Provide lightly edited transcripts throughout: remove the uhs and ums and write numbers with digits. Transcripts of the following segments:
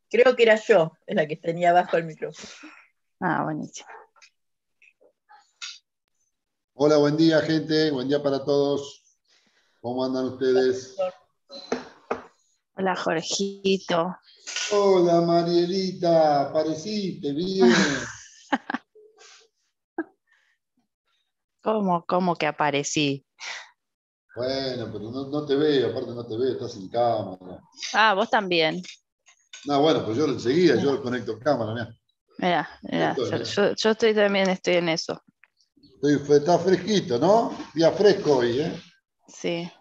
Creo que era yo la que tenía abajo el micrófono. Ah, buenísimo. Hola, buen día, gente. Buen día para todos. ¿Cómo andan ustedes? Hola, Jorgito. Hola, Marielita. Apareciste, bien. ¿Cómo que aparecí? Bueno, pero no te veo, aparte no te veo, estás sin cámara. Ah, vos también. No, bueno, pues yo enseguida, yo conecto cámara, mirá. Mira, Mirá. yo también estoy en eso. Está fresquito, ¿no? Día fresco hoy, ¿eh? Sí.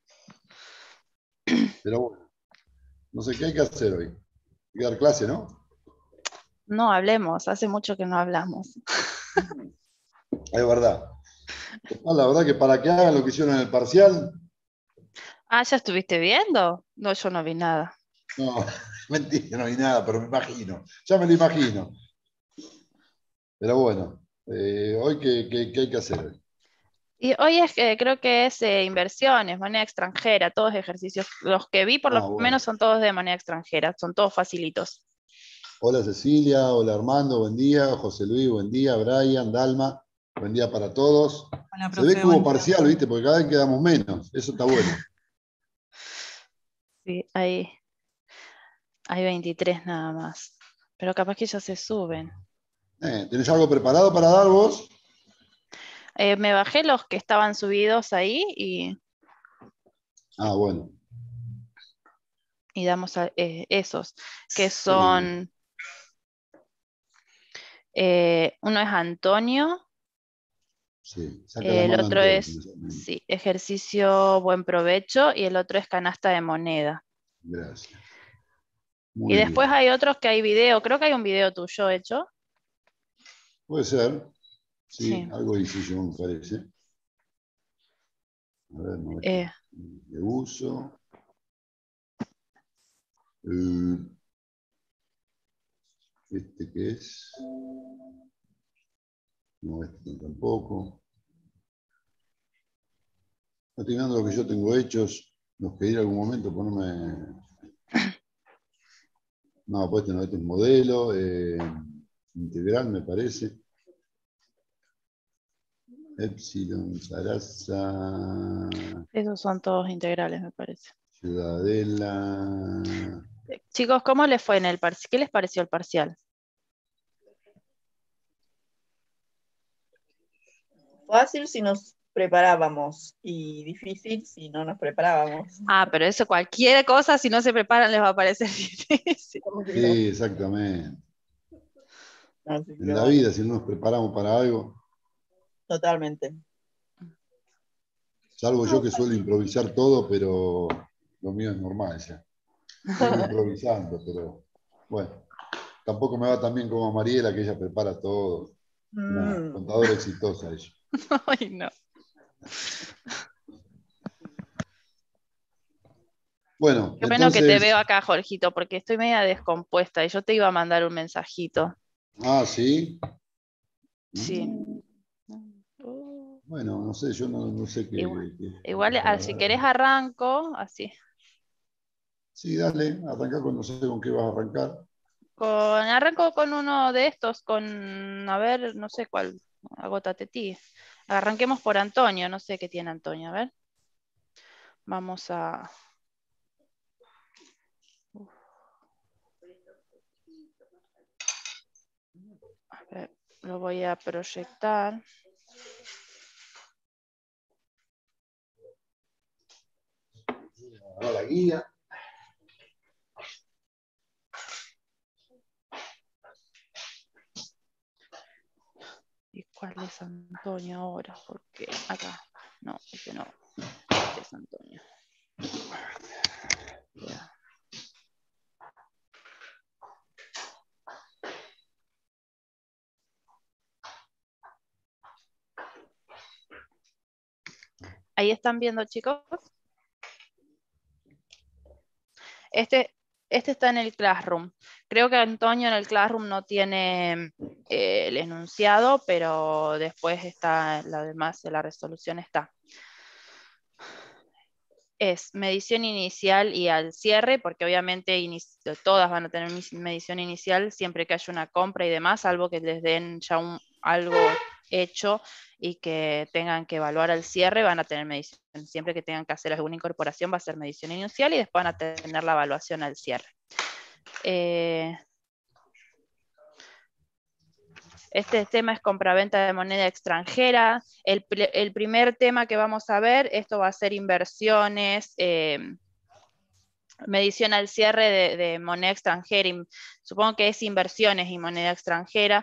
Pero bueno, no sé qué hay que hacer hoy. Hay que dar clase, ¿no? No hablemos, hace mucho que no hablamos. Es verdad. La verdad que para que hagan lo que hicieron en el parcial, Ah, ¿ya estuviste viendo? No, yo no vi nada. no, mentira, no hay nada, pero me imagino. Ya me lo imagino. Pero bueno, hoy ¿qué hay que hacer hoy? Y hoy creo que es inversiones, moneda extranjera, todos ejercicios. Los que vi por lo Ah, bueno. menos son todos de moneda extranjera, son todos facilitos. Hola Cecilia, hola Armando, buen día. José Luis, buen día. Brian, Dalma, buen día para todos. Hola, Se ve profe, que hubo buen día. parcial, ¿viste? Porque cada vez quedamos menos. Eso está bueno. Sí, hay 23 nada más. Pero capaz que ya se suben. ¿Tenés algo preparado para dar vos? Me bajé los que estaban subidos ahí Ah, bueno. y damos esos, que Qué lindo. son, uno es Antonio, Sí, saca la el mano otro Antonio. es, sí, ejercicio buen provecho y el otro es canasta de moneda. Gracias. Y Muy después bien. hay otros que hay video, creo que hay un video tuyo hecho. Puede ser. Sí, Sí. algo hice yo, me parece. A ver, no, Eh, de uso. Eh, ¿Este qué es? No, este tampoco. Estoy mirando lo que yo tengo hechos. Los que en algún momento ponerme. No, pues este es modelo. Integral, me parece. Epsilon, Sarasa, esos son todos integrales, me parece. Ciudadela. Chicos, ¿cómo les fue en el parcial? ¿Qué les pareció el parcial? Fácil si nos preparábamos y difícil si no nos preparábamos. Ah, pero eso cualquier cosa, si no se preparan, les va a parecer difícil. Obvio. Sí, exactamente. Así En que la bueno, vida, si no nos preparamos para algo, totalmente. salvo yo que suelo improvisar todo, pero lo mío es normal ya. Vengo improvisando, pero bueno, tampoco me va tan bien como a Mariela, que ella prepara todo. Una Mm. contadora exitosa ella. Ay, no. Bueno, Qué bueno que te veo entonces, acá, Jorgito, porque estoy media descompuesta y yo te iba a mandar un mensajito. sí. Sí. Bueno, no sé, yo no sé Igual, qué si para querés dar. arranco, así. Sí, dale, arranca con, no sé con qué vas a arrancar. Arranco con uno de estos, a ver, no sé cuál, agótate ti. Arranquemos por Antonio, no sé qué tiene Antonio, a ver. Vamos a... A ver, lo voy a proyectar. Agarrá la guía. ¿Y cuál es Antonio ahora? Porque acá, no, este no, este es Antonio. Ya. Ahí están viendo, chicos. Este, este está en el Classroom. Creo que Antonio en el Classroom no tiene el enunciado, pero después está, la demás de la resolución está. es medición inicial y al cierre, porque obviamente todas van a tener medición inicial siempre que haya una compra y demás, salvo que les den ya algo hecho y que tengan que evaluar al cierre, van a tener medición. Siempre que tengan que hacer alguna incorporación va a ser medición inicial y después van a tener la evaluación al cierre. Este tema es compraventa de moneda extranjera. El primer tema que vamos a ver, esto va a ser inversiones, medición al cierre de moneda extranjera. Supongo que es inversiones y moneda extranjera.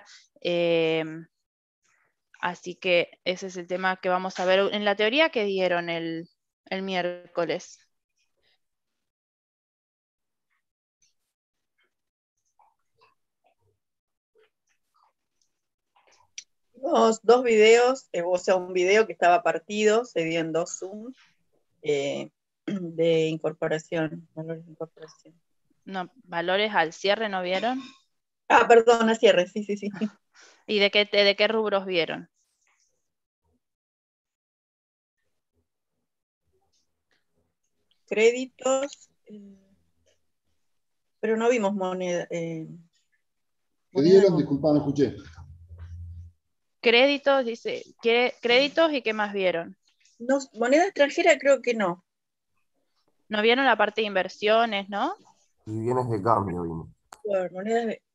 Así que ese es el tema que vamos a ver en la teoría que dieron el miércoles. Vimos dos videos, o sea, un video que estaba partido, se dio en dos Zoom, de incorporación, valores de incorporación. No, valores al cierre, ¿no vieron? Ah, perdón, a cierre, sí. ¿Y de qué rubros vieron? Créditos, pero no vimos moneda. ¿Qué dieron? Disculpa, no escuché. Créditos, dice, créditos y qué más vieron. No, moneda extranjera creo que no. ¿No vieron la parte de inversiones, no? Y bienes de cambio, vimos. Bueno, monedas de...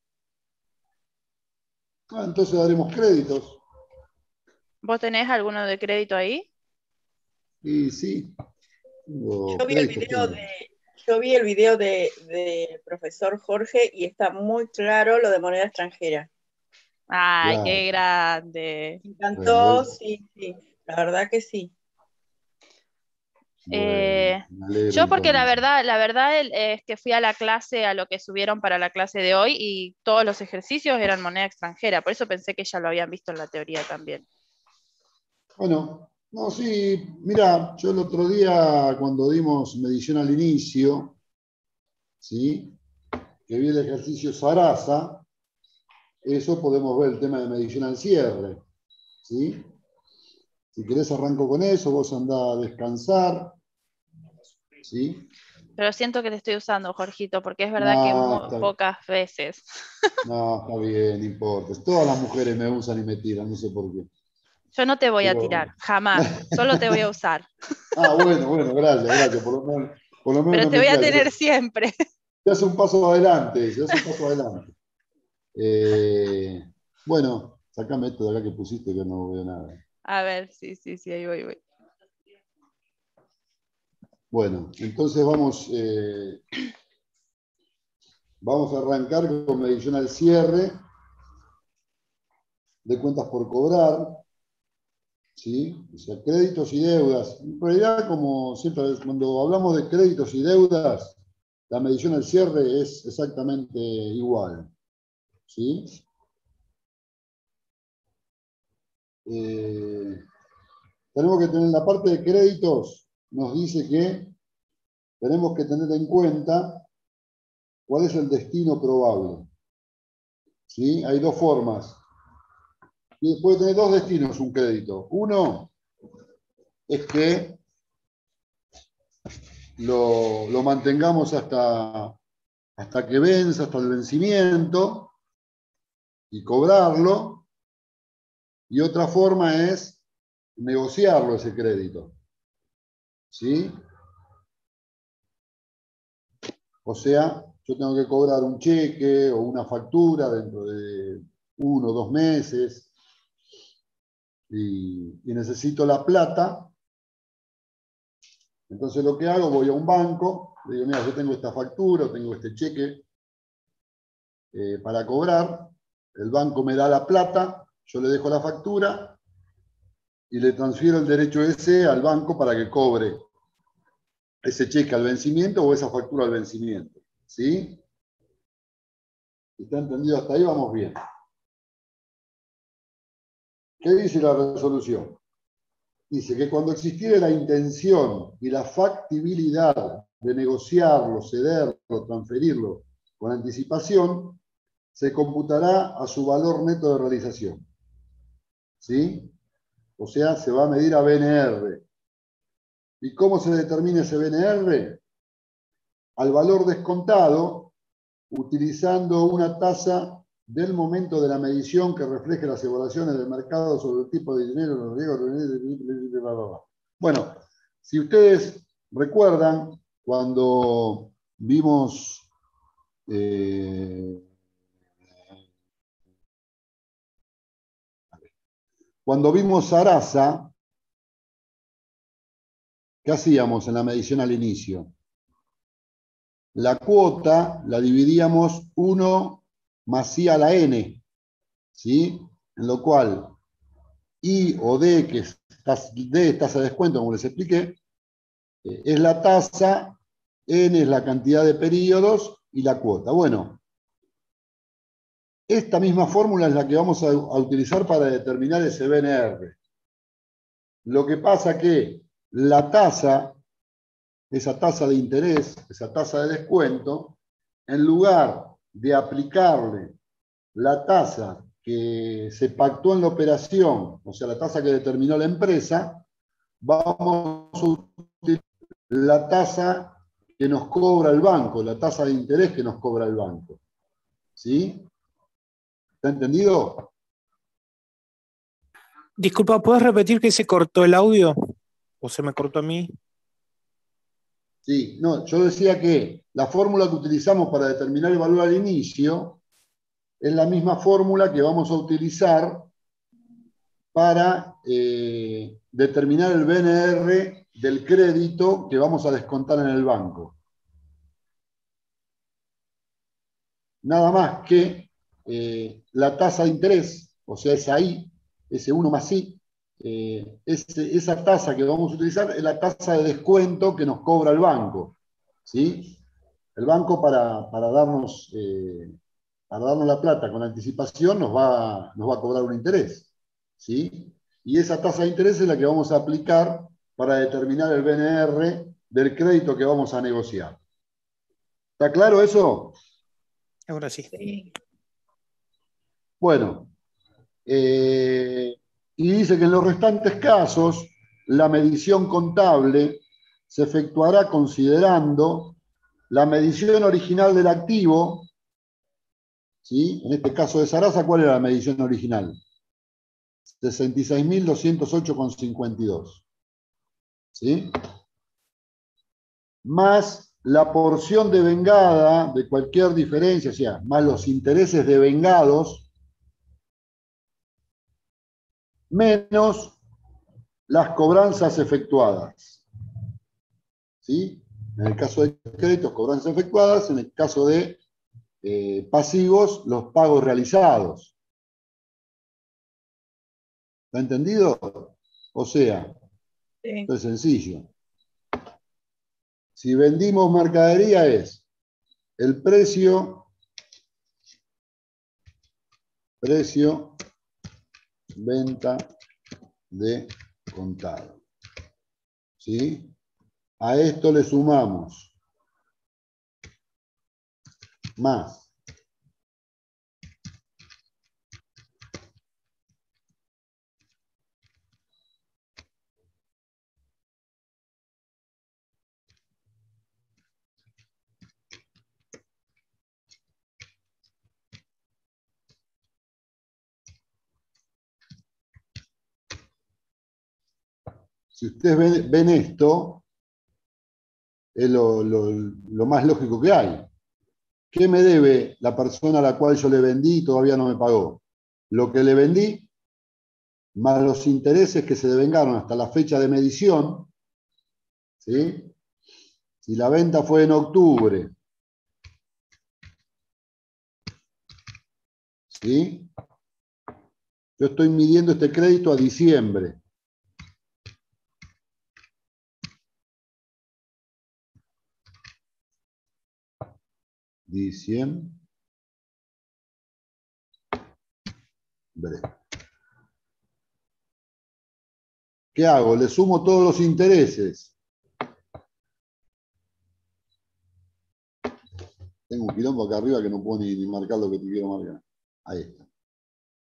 Entonces daremos créditos. ¿Vos tenés alguno de crédito ahí? Y sí. Yo vi el video del profesor Jorge y está muy claro lo de moneda extranjera. ¡Ay, Claro. qué grande! Me encantó, Bueno, sí, la verdad que sí. bueno, me alegro Yo porque la entonces. verdad es que fui a la clase, a lo que subieron para la clase de hoy y todos los ejercicios eran moneda extranjera, por eso pensé que ya lo habían visto en la teoría también. Bueno, no, sí, mira, yo el otro día cuando dimos medición al inicio, ¿sí? Que vi el ejercicio Sarasa, eso podemos ver el tema de medición al cierre, ¿sí? Si querés arranco con eso, vos andá a descansar, ¿sí? Pero siento que te estoy usando, Jorgito, porque es verdad que No, muy pocas veces. no, está bien, no importa. Todas las mujeres me usan y me tiran, no sé por qué. Yo no te voy a Pero... tirar, jamás, solo te voy a usar. bueno, gracias. Por lo menos Pero no te me voy a tiras. tener siempre. Se hace un paso adelante, se hace un paso adelante. Bueno, sacame esto de acá que pusiste que no veo nada. A ver, sí, ahí voy. Bueno, entonces vamos a arrancar con medición al cierre de cuentas por cobrar, ¿sí? O sea, créditos y deudas. En realidad, como siempre, cuando hablamos de créditos y deudas, la medición al cierre es exactamente igual, ¿sí? Tenemos que tener la parte de créditos, nos dice que tenemos que tener en cuenta cuál es el destino probable. ¿Sí? Hay dos formas. Y puede tener dos destinos un crédito. Uno es que lo mantengamos hasta que venza, hasta el vencimiento, y cobrarlo. Y otra forma es negociarlo ese crédito. ¿Sí? O sea, yo tengo que cobrar un cheque o una factura dentro de 1 o 2 meses y necesito la plata. Entonces lo que hago, voy a un banco, le digo, mira, yo tengo esta factura, tengo este cheque para cobrar, el banco me da la plata, yo le dejo la factura y le transfiero el derecho ese al banco para que cobre ese cheque al vencimiento o esa factura al vencimiento. ¿Sí? ¿Está entendido? Hasta ahí vamos bien. ¿Qué dice la resolución? Dice que cuando existiere la intención y la factibilidad de negociarlo, cederlo, transferirlo con anticipación, se computará a su valor neto de realización. ¿Sí? O sea, se va a medir a BNR. ¿Y cómo se determina ese BNR? Al valor descontado, utilizando una tasa del momento de la medición que refleje las evaluaciones del mercado sobre el tipo de dinero, los riesgos. Bueno, si ustedes recuerdan, cuando vimos Sarasa, ¿qué hacíamos en la medición al inicio? La cuota la dividíamos 1 más I a la N, ¿sí? En lo cual I o D, que es tasa de descuento, como les expliqué, es la tasa, N es la cantidad de periodos y la cuota. Bueno, esta misma fórmula es la que vamos a utilizar para determinar ese BNR. Lo que pasa que la tasa, esa tasa de interés, esa tasa de descuento, en lugar de aplicarle la tasa que se pactó en la operación, o sea, la tasa que determinó la empresa, vamos a utilizar la tasa que nos cobra el banco, la tasa de interés que nos cobra el banco. ¿Sí? ¿Está entendido? Disculpa, ¿puedes repetir que se cortó el audio? ¿O se me cortó a mí? Sí, no, yo decía que la fórmula que utilizamos para determinar el valor al inicio es la misma fórmula que vamos a utilizar para determinar el BNR del crédito que vamos a descontar en el banco. Nada más que la tasa de interés, o sea, esa I, ese 1 más I, esa tasa que vamos a utilizar es la tasa de descuento que nos cobra el banco. ¿Sí? El banco para darnos la plata con anticipación nos va a cobrar un interés. ¿Sí? Y esa tasa de interés es la que vamos a aplicar para determinar el BNR del crédito que vamos a negociar. ¿Está claro eso? Ahora sí. Sí. Bueno, y dice que en los restantes casos la medición contable se efectuará considerando la medición original del activo, ¿sí? En este caso de Sarasa, ¿cuál era la medición original? 66.208,52. ¿Sí? Más la porción de vengada de cualquier diferencia, o sea, más los intereses devengados, menos las cobranzas efectuadas. ¿Sí? En el caso de créditos, cobranzas efectuadas; en el caso de pasivos, los pagos realizados. ¿Está entendido? O sea, Sí. esto es sencillo. Si vendimos mercadería es el precio venta de contado. ¿Sí? A esto le sumamos más si ustedes ven esto, es lo más lógico que hay. ¿Qué me debe la persona a la cual yo le vendí y todavía no me pagó? Lo que le vendí, más los intereses que se devengaron hasta la fecha de medición. ¿Sí? Si la venta fue en octubre, ¿sí? Yo estoy midiendo este crédito a diciembre. Diciembre. ¿Qué hago? Le sumo todos los intereses. Tengo un quilombo acá arriba que no puedo ni marcar lo que te quiero marcar. Ahí está.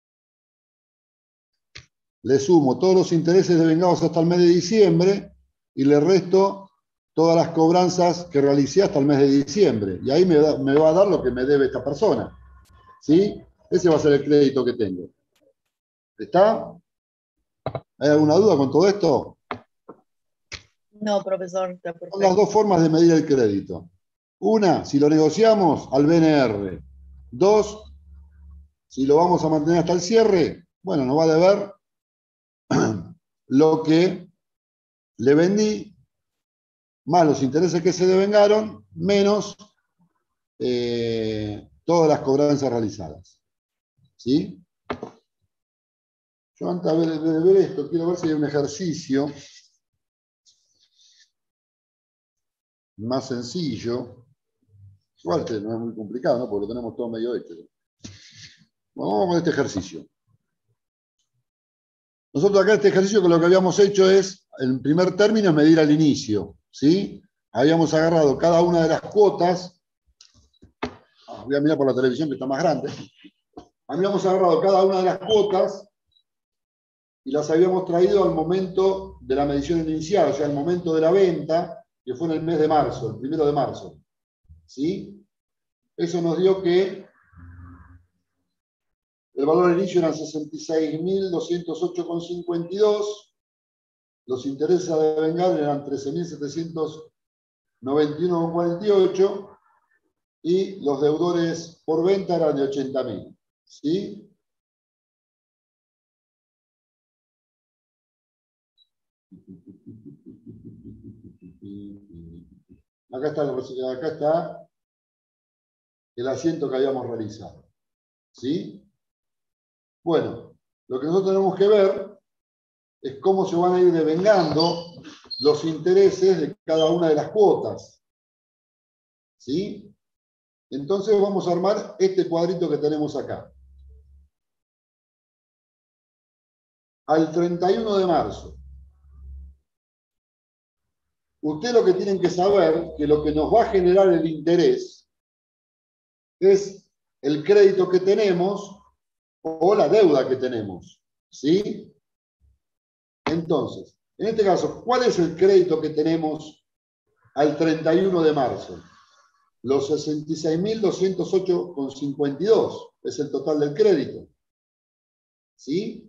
Le sumo todos los intereses devengados hasta el mes de diciembre y le resto todas las cobranzas que realicé hasta el mes de diciembre. Y ahí me va a dar lo que me debe esta persona. ¿Sí? Ese va a ser el crédito que tengo. ¿Está? ¿Hay alguna duda con todo esto? No, profesor, está perfecto. Son las dos formas de medir el crédito. Una, si lo negociamos, al BNR. Dos, si lo vamos a mantener hasta el cierre, bueno, nos va a deber lo que le vendí, más los intereses que se devengaron, menos todas las cobranzas realizadas. ¿Sí? Yo antes de ver esto, quiero ver si hay un ejercicio más sencillo. Igual este no es muy complicado, ¿no? Porque lo tenemos todo medio hecho. Bueno, vamos con este ejercicio. Nosotros acá este ejercicio que lo que habíamos hecho es, en primer término, es medir al inicio. ¿Sí? Habíamos agarrado cada una de las cuotas. Voy a mirar por la televisión que está más grande. Habíamos agarrado cada una de las cuotas y las habíamos traído al momento de la medición inicial, o sea, al momento de la venta, que fue en el mes de marzo, el 1 de marzo. ¿Sí? Eso nos dio que el valor de inicio eran 66.208,52, los intereses a devengar eran 13.791,48 y los deudores por venta eran de 80.000. ¿Sí? Acá está el asiento que habíamos realizado. ¿Sí? Bueno, lo que nosotros tenemos que ver es cómo se van a ir devengando los intereses de cada una de las cuotas. ¿Sí? Entonces vamos a armar este cuadrito que tenemos acá. Al 31 de marzo. Ustedes lo que tienen que saber, que lo que nos va a generar el interés es el crédito que tenemos o la deuda que tenemos. ¿Sí? Entonces, en este caso, ¿cuál es el crédito que tenemos al 31 de marzo? Los 66.208,52 es el total del crédito. ¿Sí?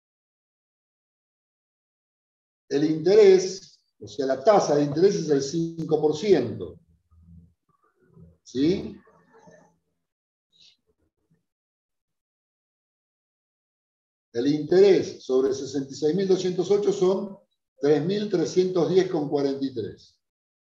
El interés, o sea, la tasa de interés es el 5%. ¿Sí? El interés sobre 66.208 son 3.310,43.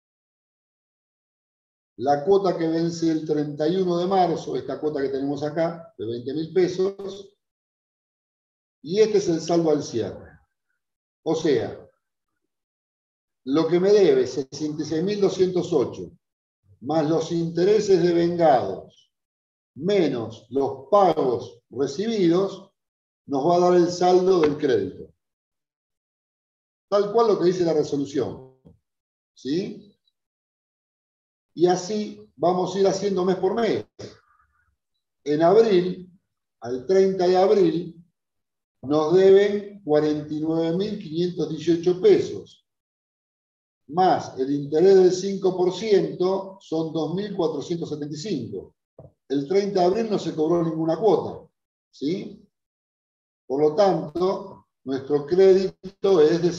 La cuota que vence el 31 de marzo, esta cuota que tenemos acá, de 20.000 pesos, y este es el saldo al cierre. O sea, lo que me debe 66.208 más los intereses devengados menos los pagos recibidos, nos va a dar el saldo del crédito. Tal cual lo que dice la resolución. ¿Sí? Y así vamos a ir haciendo mes por mes. En abril, al 30 de abril, nos deben 49.518 pesos. Más el interés del 5% son 2.475. El 30 de abril no se cobró ninguna cuota. ¿Sí? Por lo tanto, nuestro crédito es de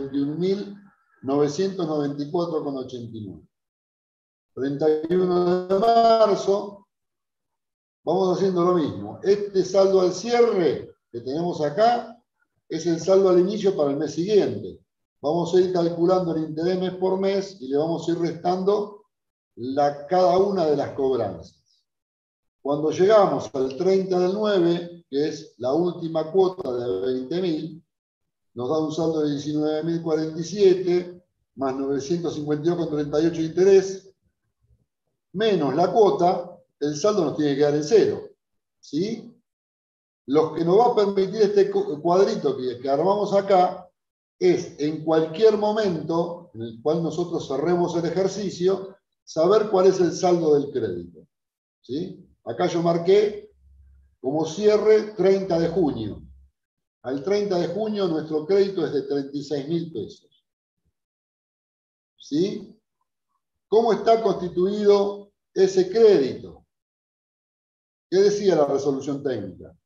51.994,89. 31 de marzo, vamos haciendo lo mismo. Este saldo al cierre que tenemos acá es el saldo al inicio para el mes siguiente. Vamos a ir calculando el interés mes por mes y le vamos a ir restando cada una de las cobranzas. Cuando llegamos al 30 del 9, que es la última cuota de 20.000, nos da un saldo de 19.047, más 952,38 de interés, menos la cuota, el saldo nos tiene que quedar en cero. ¿Sí? Lo que nos va a permitir este cuadrito que armamos acá es, en cualquier momento en el cual nosotros cerremos el ejercicio, saber cuál es el saldo del crédito. ¿Sí? Acá yo marqué como cierre 30 de junio. Al 30 de junio nuestro crédito es de 36.000 pesos. ¿sí? ¿Cómo está constituido ese crédito? ¿Qué decía la resolución técnica?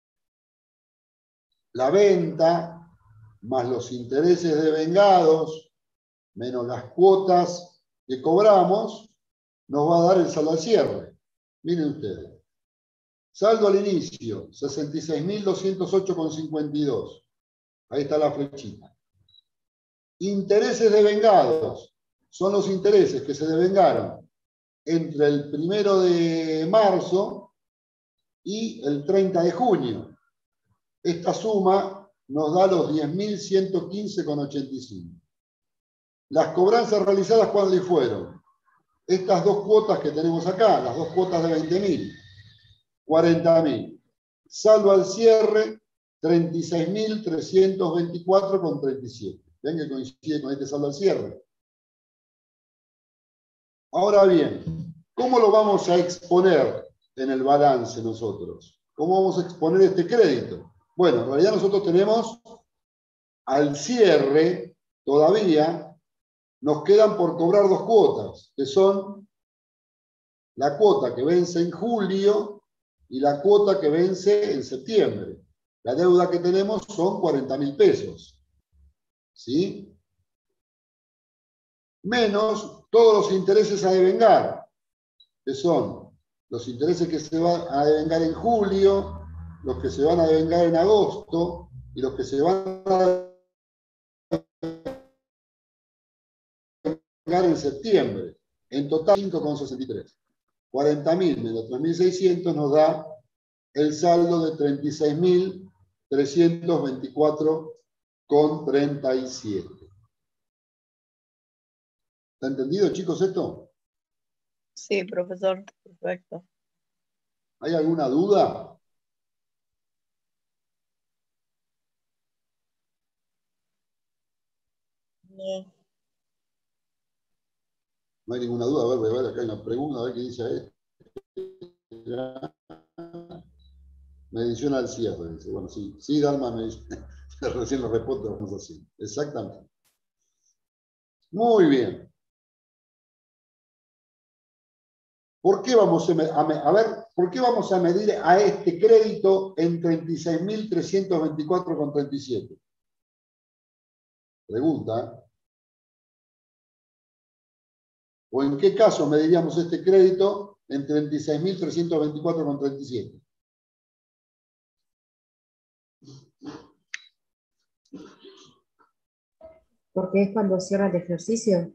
La venta más los intereses devengados menos las cuotas que cobramos nos va a dar el saldo al cierre. Miren ustedes. Saldo al inicio, 66.208,52. Ahí está la flechita. Intereses devengados. Son los intereses que se devengaron entre el 1 de marzo y el 30 de junio. Esta suma nos da los 10.115,85. Las cobranzas realizadas, ¿cuándo fueron? Estas dos cuotas que tenemos acá, las dos cuotas de 20.000, 40.000. Saldo al cierre, 36.324,37. Ven que coincide con este saldo al cierre. Ahora bien, ¿cómo lo vamos a exponer en el balance nosotros? ¿Cómo vamos a exponer este crédito? Bueno, en realidad nosotros tenemos al cierre, todavía, nos quedan por cobrar dos cuotas, que son la cuota que vence en julio y la cuota que vence en septiembre. La deuda que tenemos son 40.000 pesos. ¿Sí? Menos todos los intereses a devengar, que son los intereses que se van a devengar en julio, los que se van a devengar en agosto y los que se van a devengar en septiembre. En total 5,63. 40.000 menos 3.600 nos da el saldo de 36.324,37. ¿Está entendido, chicos, esto? Sí, profesor, perfecto. ¿Hay alguna duda? No. No hay ninguna duda. A ver, voy a ver acá en la pregunta, a ver qué dice ahí. Medición al cierre. Dice. Bueno, sí, sí, Dalma, me dice. Recién lo respondo, vamos así. Exactamente. Muy bien. ¿Por qué vamos a ver, por qué vamos a medir a este crédito en 36.324,37? Pregunta. ¿O en qué caso mediríamos este crédito en 36.324,37? Porque es cuando cierra el ejercicio.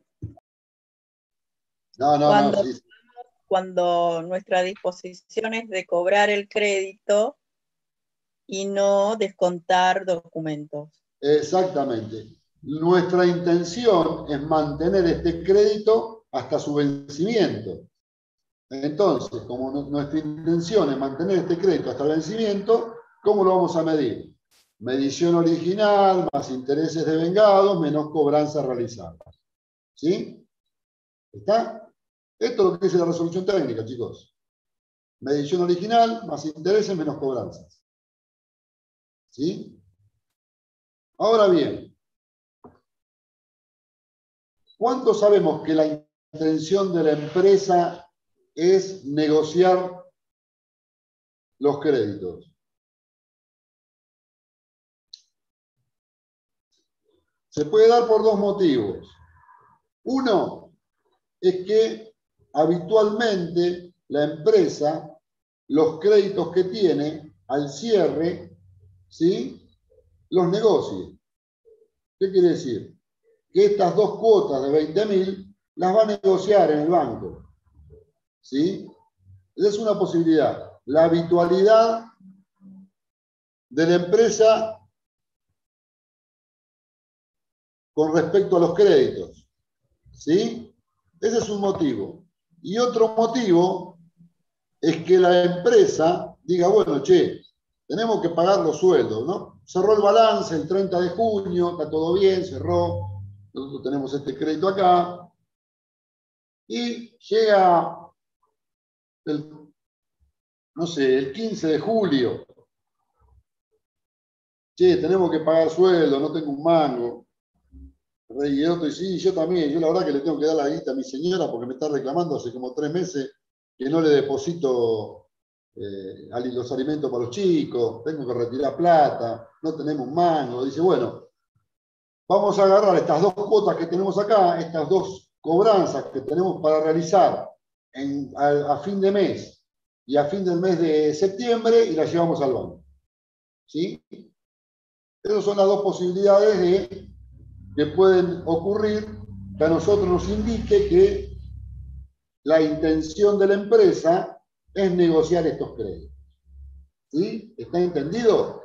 No. Sí. Cuando nuestra disposición es de cobrar el crédito y no descontar documentos. Exactamente. Nuestra intención es mantener este crédito hasta su vencimiento. Entonces, como nuestra intención es mantener este crédito hasta el vencimiento, ¿cómo lo vamos a medir? Medición original más intereses devengados menos cobranzas realizadas. ¿Sí? ¿Está? Esto es lo que dice la resolución técnica, chicos. Medición original más intereses menos cobranzas. ¿Sí? Ahora bien, ¿cuánto sabemos que la intención de la empresa es negociar los créditos? Se puede dar por dos motivos. Uno es que habitualmente la empresa, los créditos que tiene al cierre, ¿sí?, los negocie. ¿Qué quiere decir? Que estas dos cuotas de 20.000 las va a negociar en el banco. ¿Sí? Esa es una posibilidad. La habitualidad de la empresa con respecto a los créditos. ¿Sí? Ese es un motivo. Y otro motivo es que la empresa diga, bueno, che, tenemos que pagar los sueldos, ¿no? Cerró el balance el 30 de junio, está todo bien, cerró, nosotros tenemos este crédito acá, y llega el 15 de julio, che, tenemos que pagar sueldo, no tengo un mango. Rey Guidoto, y sí, yo también. Yo la verdad que le tengo que dar la guita a mi señora porque me está reclamando hace como 3 meses que no le deposito los alimentos para los chicos, tengo que retirar plata, no tenemos un mango. Dice, bueno, vamos a agarrar estas 2 cuotas que tenemos acá, estas 2 cobranzas que tenemos para realizar a fin de mes y a fin del mes de septiembre y las llevamos al banco. ¿Sí? Esas son las 2 posibilidades que pueden ocurrir, que a nosotros nos indique que la intención de la empresa es negociar estos créditos. ¿Sí? ¿Está entendido?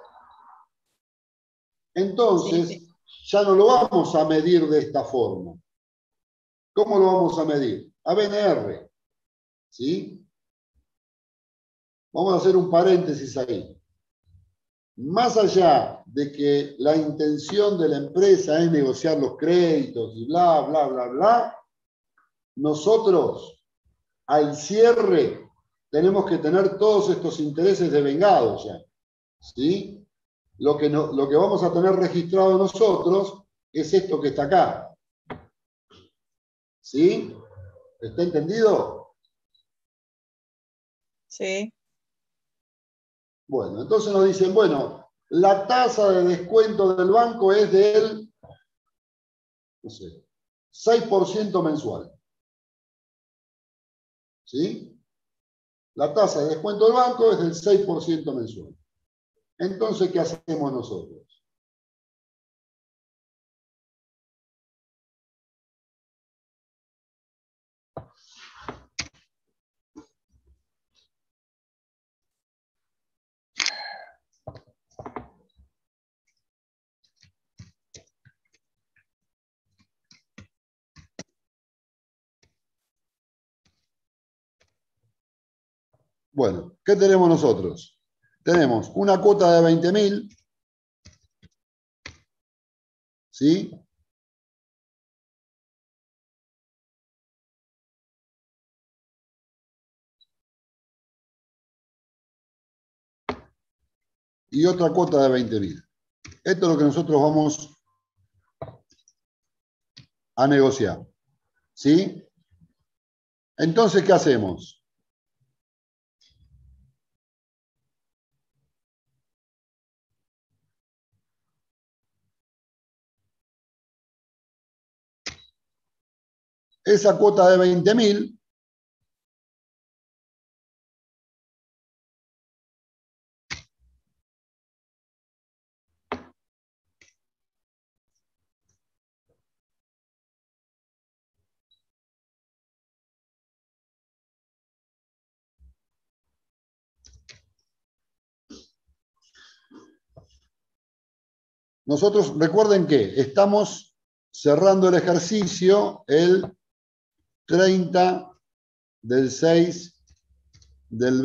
Entonces, Sí. ya no lo vamos a medir de esta forma. ¿Cómo lo vamos a medir? A BNR. ¿Sí? Vamos a hacer un paréntesis ahí. Más allá de que la intención de la empresa es negociar los créditos y bla, bla, bla, bla, nosotros al cierre tenemos que tener todos estos intereses devengados ya. ¿Sí? Lo que vamos a tener registrado nosotros es esto que está acá. ¿Sí? ¿Está entendido? Sí. Bueno, entonces nos dicen, bueno, la tasa de descuento del banco es del, no sé, 6% mensual. ¿Sí? La tasa de descuento del banco es del 6% mensual. Entonces, ¿qué hacemos nosotros? Bueno, ¿qué tenemos nosotros? Tenemos una cuota de 20.000, ¿sí? Y otra cuota de 20.000. Esto es lo que nosotros vamos a negociar, ¿sí? Entonces, ¿qué hacemos? Esa cuota de 20.000 nosotros, recuerden que estamos cerrando el ejercicio el 30 del 6 del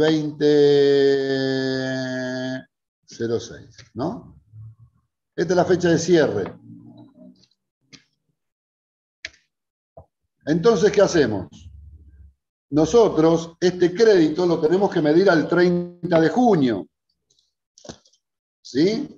2006, ¿no? Esta es la fecha de cierre. Entonces, ¿qué hacemos? Nosotros este crédito lo tenemos que medir al 30 de junio. ¿Sí?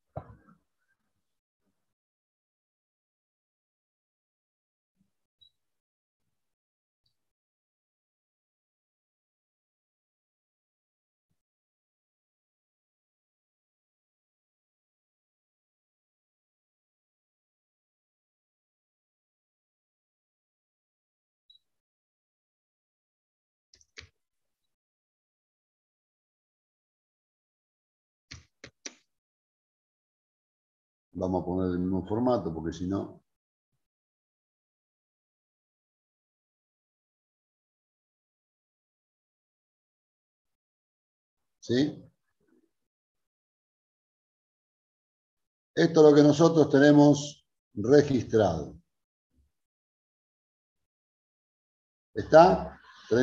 Vamos a poner el mismo formato porque si no... ¿Sí? Esto es lo que nosotros tenemos registrado. ¿Está?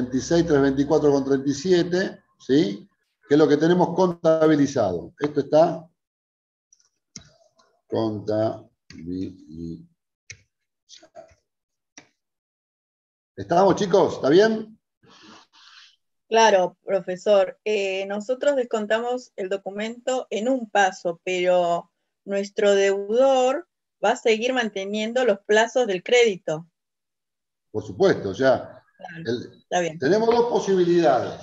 36.324,37, ¿sí? Que es lo que tenemos contabilizado. Esto está contabilizado. ¿Estamos, chicos? ¿Está bien? Claro, profesor. Nosotros descontamos el documento en un paso, pero nuestro deudor va a seguir manteniendo los plazos del crédito. Por supuesto, o sea, Claro, está bien. tenemos dos posibilidades.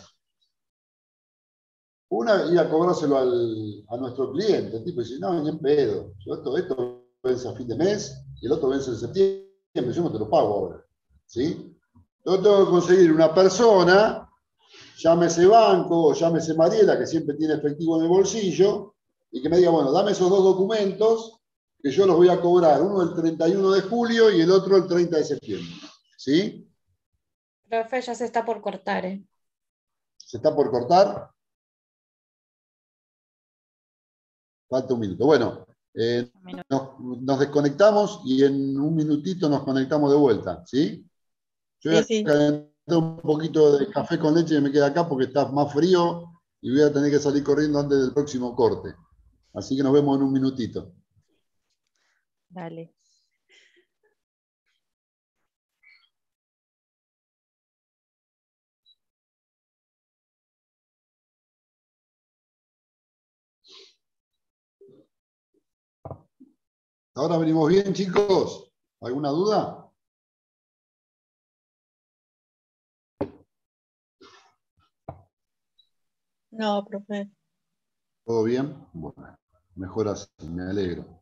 Una, ir a cobrárselo a nuestro cliente. El tipo dice, no, ni en pedo. Esto vence a fin de mes y el otro vence en septiembre. Yo no te lo pago ahora. ¿Sí? Yo tengo que conseguir una persona, llámese banco o llámese Mariela, que siempre tiene efectivo en el bolsillo, y que me diga, bueno, dame esos dos documentos que yo los voy a cobrar, uno el 31 de julio y el otro el 30 de septiembre. ¿Sí? Profe, ya se está por cortar, ¿eh? ¿Se está por cortar? Falta un minuto. Bueno, nos desconectamos y en un minutito nos conectamos de vuelta, ¿sí? Yo voy a calentar un poquito de café con leche que me queda acá porque está más frío y voy a tener que salir corriendo antes del próximo corte. Así que nos vemos en un minutito. Dale. ¿Ahora venimos bien, chicos? ¿Alguna duda? No, profe. ¿Todo bien? Bueno, mejor así, me alegro.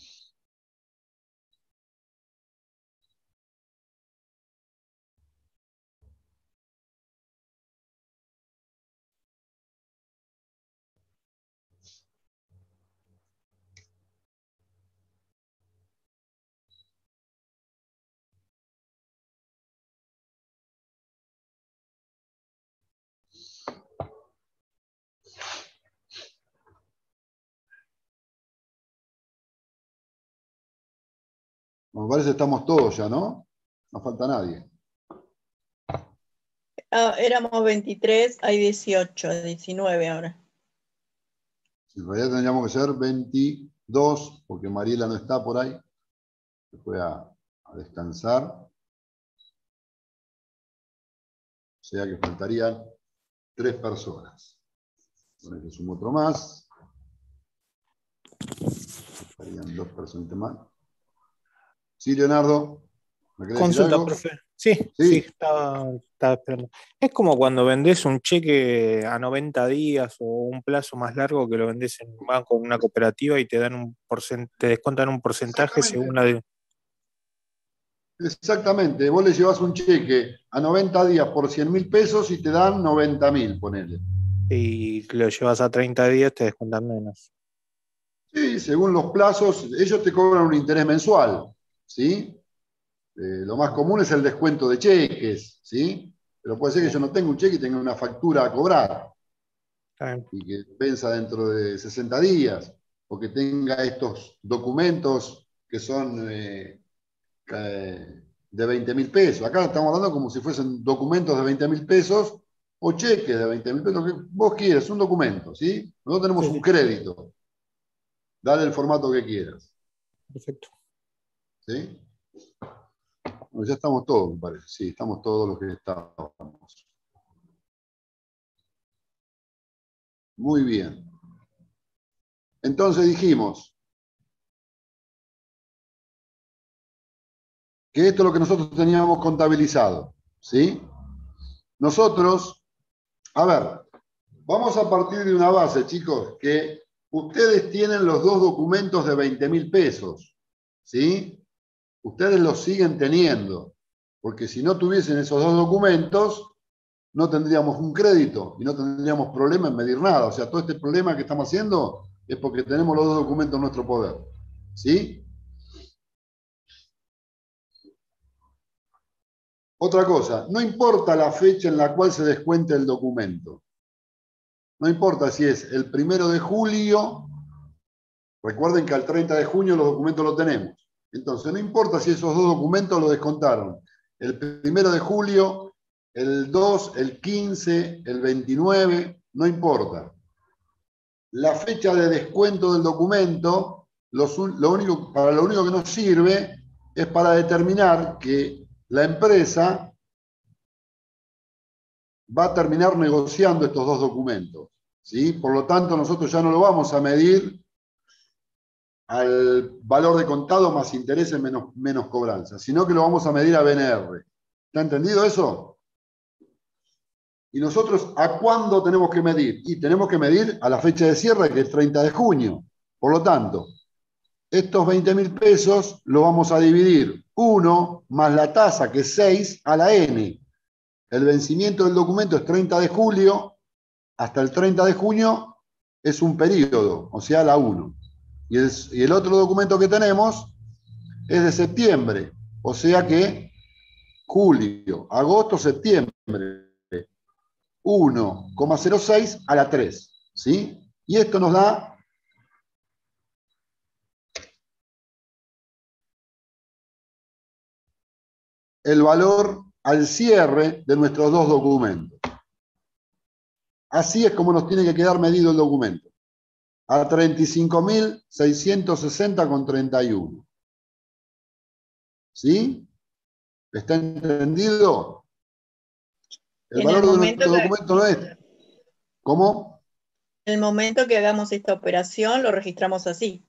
Me parece que estamos todos ya, ¿no? No falta nadie. Éramos 23, hay 18, 19 ahora. En realidad tendríamos que ser 22, porque Mariela no está por ahí. Se fue a descansar. O sea que faltarían 3 personas. Con eso sumo otro más. Faltarían 2 personitas más. Sí, Leonardo. ¿Me querés decir Consulta, algo? profe. Sí, estaba esperando. Es como cuando vendés un cheque a 90 días o un plazo más largo que lo vendés en un banco o en una cooperativa y te dan te descuentan un porcentaje según la de... Exactamente. Vos le llevas un cheque a 90 días por 100.000 pesos y te dan 90.000, ponele. Y lo llevas a 30 días, te descuentan menos. Sí, según los plazos, ellos te cobran un interés mensual, ¿sí? Lo más común es el descuento de cheques, ¿sí? Pero puede ser que yo no tenga un cheque y tenga una factura a cobrar y que venza dentro de 60 días, o que tenga estos documentos que son de 20.000 pesos. Acá estamos hablando como si fuesen documentos de 20.000 pesos o cheques de 20.000 pesos, lo que vos quieras, un documento, ¿sí? Nosotros tenemos un crédito. Dale el formato que quieras. Perfecto. ¿Sí? Bueno, ya estamos todos, me parece. Sí, estamos todos los que estábamos. Muy bien. Entonces dijimos que esto es lo que nosotros teníamos contabilizado. ¿Sí? Nosotros, a ver, vamos a partir de una base, chicos, que ustedes tienen los dos documentos de 20.000 pesos. ¿Sí? Ustedes los siguen teniendo. Porque si no tuviesen esos dos documentos, no tendríamos un crédito y no tendríamos problema en medir nada. O sea, todo este problema que estamos haciendo es porque tenemos los dos documentos en nuestro poder. ¿Sí? Otra cosa, no importa la fecha en la cual se descuente el documento. No importa si es el 1 de julio, recuerden que al 30 de junio los documentos los tenemos. Entonces, no importa si esos dos documentos los descontaron el 1 de julio, el 2, el 15, el 29, no importa. La fecha de descuento del documento, lo único que nos sirve es para determinar que la empresa va a terminar negociando estos dos documentos, ¿sí? Por lo tanto, nosotros ya no lo vamos a medir al valor de contado más intereses menos cobranza, sino que lo vamos a medir a BNR. ¿Está entendido eso? ¿Y nosotros a cuándo tenemos que medir? Y tenemos que medir a la fecha de cierre, que es 30 de junio. Por lo tanto, estos 20.000 pesos los vamos a dividir 1 más la tasa, que es 6, a la N. El vencimiento del documento es 30 de julio, hasta el 30 de junio es un periodo, o sea, la 1. Y el otro documento que tenemos es de septiembre, o sea que julio, agosto, septiembre, 1,06 a la 3, ¿sí? Y esto nos da el valor al cierre de nuestros dos documentos. Así es como nos tiene que quedar medido el documento. A 35.660,31. ¿Sí? ¿Está entendido? El valor de nuestro documento no es... ¿Cómo? En el momento que hagamos esta operación, lo registramos así.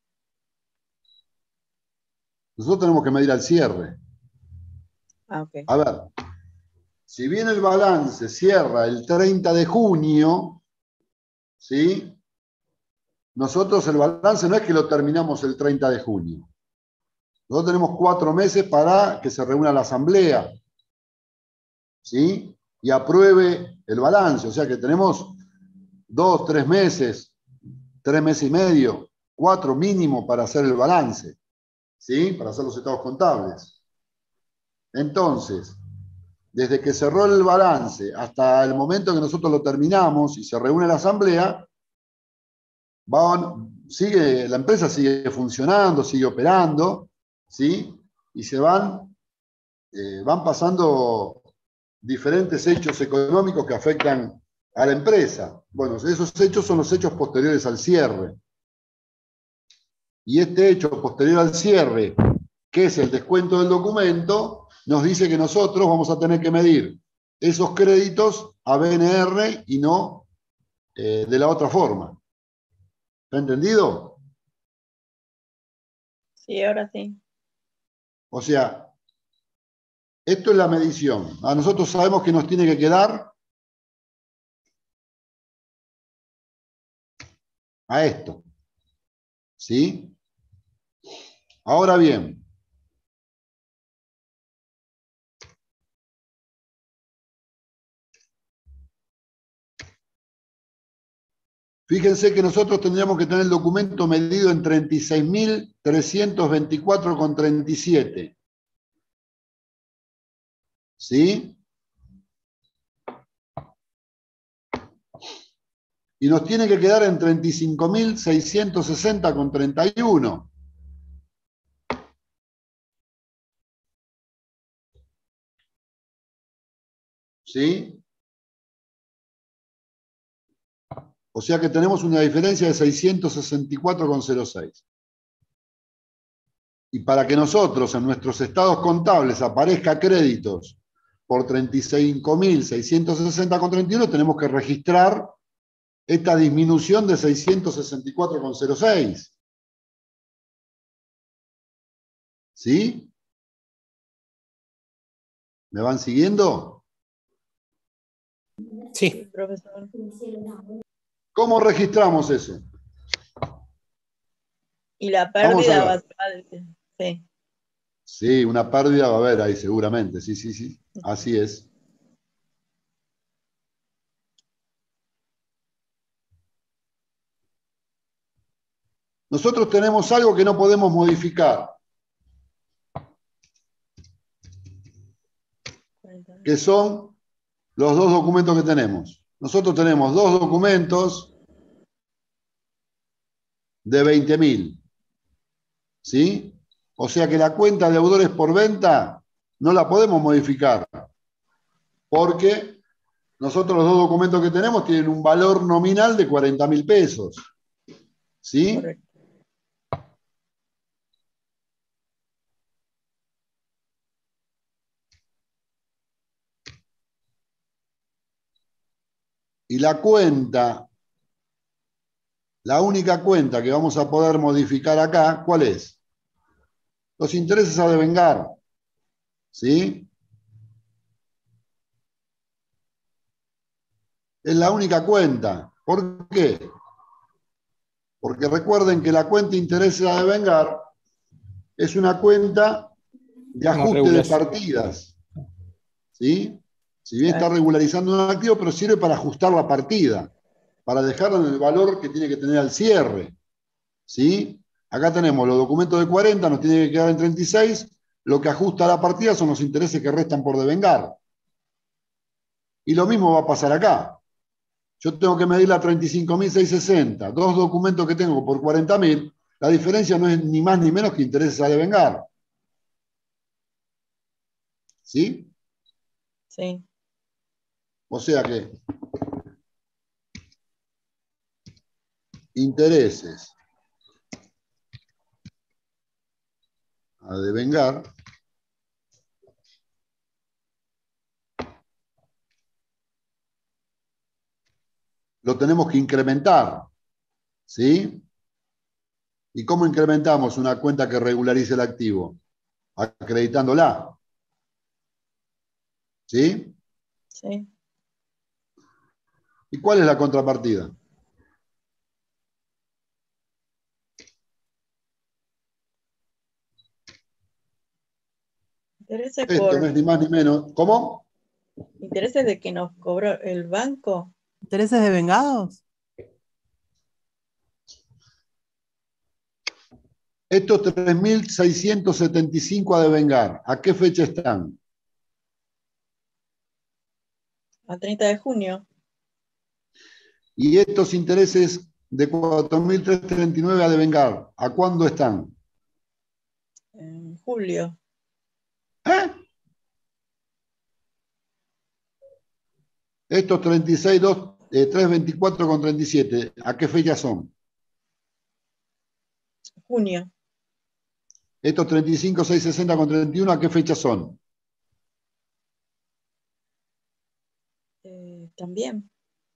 Nosotros tenemos que medir al cierre. Ah, ok. A ver, si bien el balance cierra el 30 de junio, ¿sí? Nosotros el balance no es que lo terminamos el 30 de junio. Nosotros tenemos 4 meses para que se reúna la asamblea, ¿sí? Y apruebe el balance. O sea que tenemos 2, 3 meses, 3 meses y medio, 4 mínimo para hacer el balance, ¿sí? Para hacer los estados contables. Entonces, desde que cerró el balance hasta el momento que nosotros lo terminamos y se reúne la asamblea, la empresa sigue funcionando, sigue operando, ¿sí? Y se van pasando diferentes hechos económicos que afectan a la empresa. Bueno, esos hechos son los hechos posteriores al cierre. Y este hecho posterior al cierre, que es el descuento del documento, nos dice que nosotros vamos a tener que medir esos créditos a BNR y no de la otra forma. ¿Está entendido? Sí, ahora sí. O sea, esto es la medición. A nosotros sabemos que nos tiene que quedar a esto. ¿Sí? Ahora bien, fíjense que nosotros tendríamos que tener el documento medido en 36.324,37. ¿Sí? Y nos tiene que quedar en 35.660,31. ¿Sí? O sea que tenemos una diferencia de 664,06. Y para que nosotros en nuestros estados contables aparezca créditos por 35.660,31, tenemos que registrar esta disminución de 664,06. ¿Sí? ¿Me van siguiendo? Sí. Profesor. ¿Cómo registramos eso? Y la Vamos a pérdida ver. sí. Sí, una pérdida va a haber ahí seguramente. Sí, sí, sí. Así es. Nosotros tenemos algo que no podemos modificar, que son los dos documentos que tenemos. Nosotros tenemos dos documentos de 20.000. ¿Sí? O sea que la cuenta de deudores por venta no la podemos modificar, porque nosotros los dos documentos que tenemos tienen un valor nominal de 40.000 pesos. ¿Sí? Correcto. Y la cuenta La única cuenta que vamos a poder modificar acá, ¿cuál es? Los intereses a devengar. ¿Sí? Es la única cuenta. ¿Por qué? Porque recuerden que la cuenta intereses a devengar es una cuenta de ajuste de partidas. ¿Sí? Si bien está regularizando un activo, pero sirve para ajustar la partida, para dejarla en el valor que tiene que tener al cierre. ¿Sí? Acá tenemos los documentos de 40, nos tiene que quedar en 36. Lo que ajusta la partida son los intereses que restan por devengar. Y lo mismo va a pasar acá. Yo tengo que medir la 35.660. Dos documentos que tengo por 40.000. La diferencia no es ni más ni menos que intereses a devengar. ¿Sí? Sí. O sea que intereses a devengar lo tenemos que incrementar. ¿Sí? ¿Y cómo incrementamos una cuenta que regularice el activo? Acreditándola. ¿Sí? Sí. ¿Y cuál es la contrapartida? Intereses Esto no es ni más ni menos. ¿Cómo? intereses de que nos cobró el banco. ¿Intereses devengados? Estos 3.675 a devengar, ¿a qué fecha están? A 30 de junio. Y estos intereses de 4.339 a devengar, ¿a cuándo están? En julio. ¿Eh? Estos 324,37, ¿a qué fecha son? Junio. Estos 35.660,31, ¿a qué fecha son? También.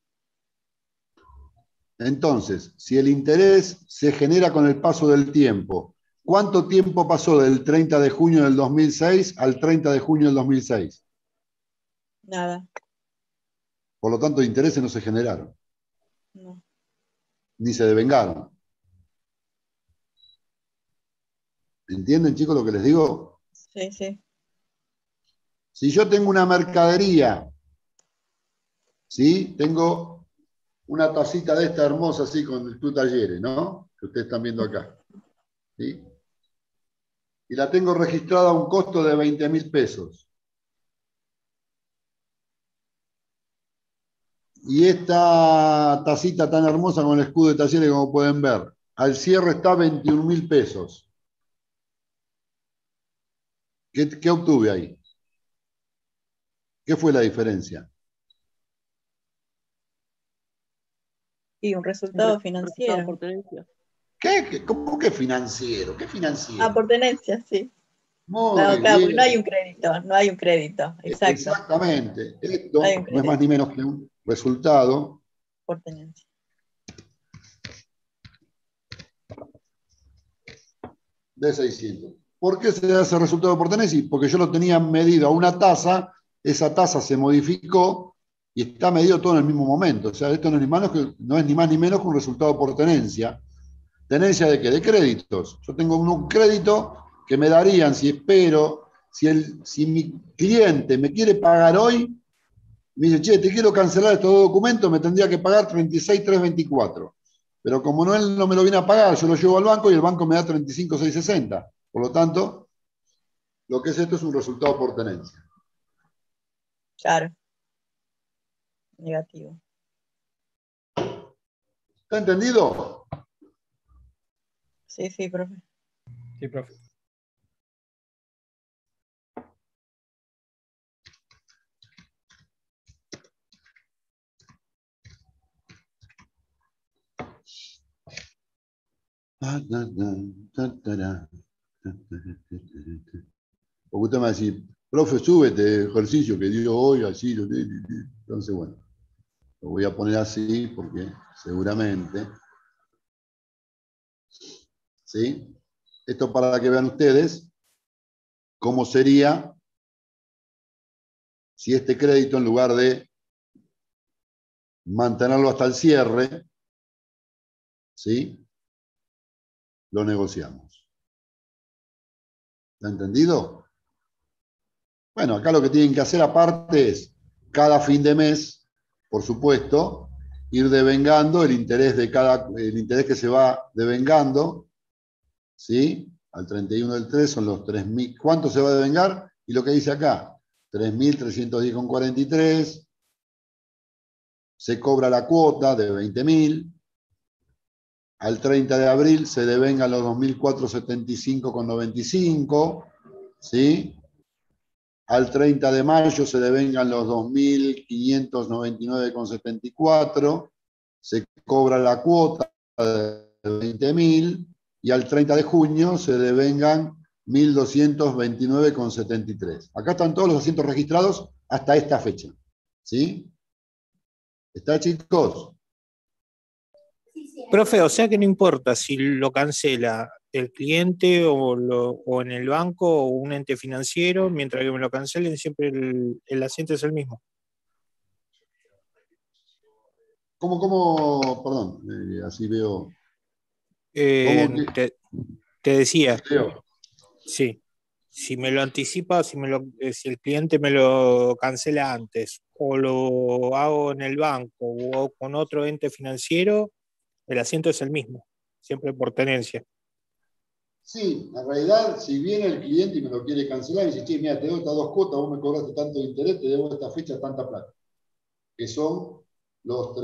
Entonces, si el interés se genera con el paso del tiempo, ¿cuánto tiempo pasó del 30 de junio del 2006 al 30 de junio del 2006? Nada. Por lo tanto, intereses no se generaron, No. ni se devengaron. ¿Entienden, chicos, lo que les digo? Sí, sí. Si yo tengo una mercadería, ¿sí? Tengo una tacita de esta hermosa, así, con el Club Talleres, ¿no? Que ustedes están viendo acá. ¿Sí? Y la tengo registrada a un costo de 20.000 pesos. Y esta tacita tan hermosa con el escudo de Talleres, como pueden ver, al cierre está 21.000 pesos. ¿Qué obtuve ahí? ¿Qué fue la diferencia? Y un resultado financiero. Por tenencia. ¿Cómo que financiero? ¿Qué financiero? Por tenencia, sí. Muy No, claro, porque bien. no hay un crédito, no hay un crédito, exacto. Exactamente. Esto No hay un no es más ni menos que un resultado por tenencia. de 600. ¿Por qué se da ese resultado por tenencia? Porque yo lo tenía medido a una tasa, esa tasa se modificó y está medido todo en el mismo momento. O sea, esto no es ni más ni menos que un resultado por tenencia. ¿Tenencia de qué? De créditos. Yo tengo un crédito que me darían, si espero, si mi cliente me quiere pagar hoy, me dice, che, te quiero cancelar estos dos documentos, me tendría que pagar 36.324. Pero como no, él no me lo viene a pagar, yo lo llevo al banco y el banco me da 35.660. Por lo tanto, lo que es esto es un resultado por tenencia. Claro. Negativo. ¿Está entendido? Sí, sí, profe. Sí, profe. Porque usted me va a decir, profe, súbete ejercicio que dio hoy, así. Entonces, bueno, lo voy a poner así porque seguramente ¿sí? Esto para que vean ustedes cómo sería si este crédito, en lugar de mantenerlo hasta el cierre, ¿sí?, lo negociamos. ¿Está entendido? Bueno, acá lo que tienen que hacer aparte es, cada fin de mes, por supuesto, ir devengando el interés el interés que se va devengando, ¿sí? Al 31 del 3 son los 3.000. ¿Cuánto se va a devengar? Y lo que dice acá, 3.310,43. Se cobra la cuota de 20.000. Al 30 de abril se devengan los 2.475,95, ¿sí? Al 30 de mayo se devengan los 2.599,74, se cobra la cuota de 20.000 y al 30 de junio se devengan 1.229,73. Acá están todos los asientos registrados hasta esta fecha. ¿Sí? ¿Está, chicos? Profe, o sea que no importa si lo cancela el cliente o en el banco o un ente financiero, mientras que me lo cancelen, siempre el asiento es el mismo. Perdón, así veo. ¿Cómo que? Te decía, Veo. sí, si me lo anticipa, si el cliente me lo cancela antes o lo hago en el banco o con otro ente financiero, el asiento es el mismo, siempre por tenencia. Sí, en realidad, si viene el cliente y me lo quiere cancelar y dice, che, mira, te doy estas 2 cuotas, vos me cobraste tanto de interés, te debo esta fecha tanta plata, que son los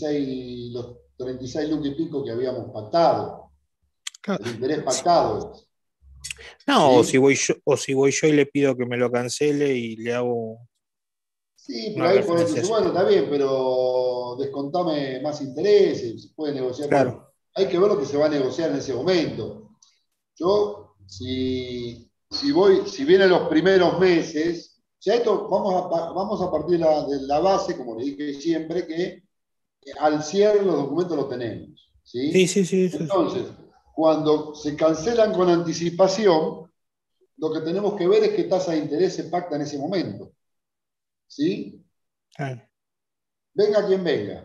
36 lucas y pico que habíamos pactado, Claro. el interés pactado. No, ¿Sí? o si voy yo y le pido que me lo cancele y le hago Sí, pero una ahí por eso, refinanciación. bueno, está bien, pero descontame más intereses, se puede negociar. Claro. Bueno, hay que ver lo que se va a negociar en ese momento. Yo, si vienen los primeros meses, ya esto vamos a partir de la base, como le dije siempre, que al cierre los documentos los tenemos. ¿Sí? Sí. Entonces, cuando se cancelan con anticipación, lo que tenemos que ver es qué tasa de interés se pacta en ese momento. ¿Sí? Claro. Venga quien venga.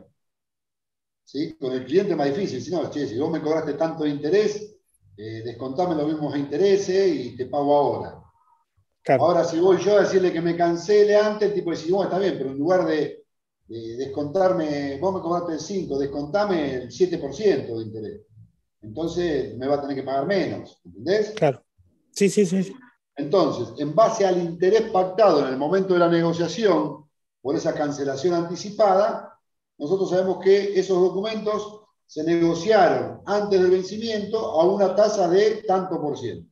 ¿Sí? Con el cliente es más difícil. Si no, che, si vos me cobraste tanto de interés, descontame los mismos intereses y te pago ahora. Claro. Ahora, si voy yo a decirle que me cancele antes, el tipo dice, bueno, está bien, pero en lugar de descontarme, vos me cobraste el 5, descontame el 7% de interés. Entonces me va a tener que pagar menos, ¿entendés? Claro. Sí. Entonces, en base al interés pactado en el momento de la negociación, por esa cancelación anticipada, nosotros sabemos que esos documentos se negociaron antes del vencimiento a una tasa de tanto por ciento.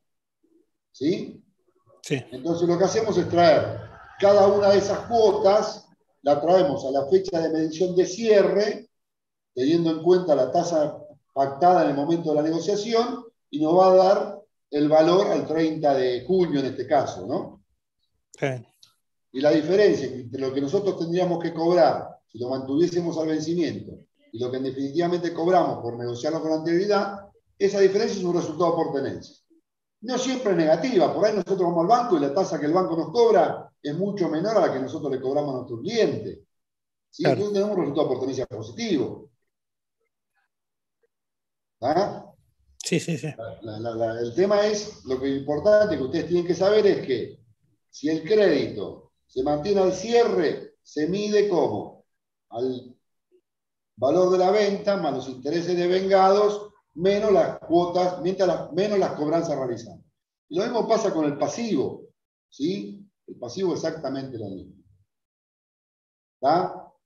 ¿Sí? Sí. Entonces lo que hacemos es traer cada una de esas cuotas, la traemos a la fecha de medición de cierre, teniendo en cuenta la tasa pactada en el momento de la negociación, y nos va a dar el valor al 30 de junio en este caso, ¿no? Sí. Y la diferencia entre lo que nosotros tendríamos que cobrar si lo mantuviésemos al vencimiento y lo que definitivamente cobramos por negociarlo con anterioridad, esa diferencia es un resultado por tenencia. No siempre es negativa, por ahí nosotros vamos al banco y la tasa que el banco nos cobra es mucho menor a la que nosotros le cobramos a nuestro cliente. ¿Sí? Claro. Entonces tenemos un resultado por tenencia positivo. ¿Ah? Sí. El tema es, lo que es importante que ustedes tienen que saber es que si el crédito se mantiene al cierre, se mide como al valor de la venta más los intereses devengados menos las cuotas, menos las cobranzas realizadas. Y lo mismo pasa con el pasivo, ¿sí? El pasivo es exactamente lo mismo. ¿Está?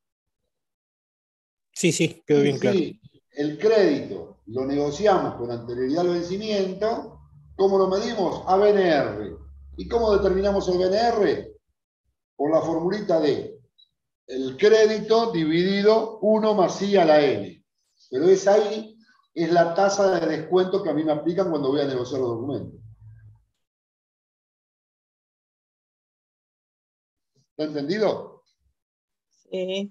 Sí, quedó bien claro. Sí, el crédito lo negociamos con anterioridad al vencimiento. ¿Cómo lo medimos? A BNR. ¿Y cómo determinamos el BNR? Por la formulita de el crédito dividido 1 más I a la N. Pero ahí es la tasa de descuento que a mí me aplican cuando voy a negociar los documentos. ¿Está entendido? Sí.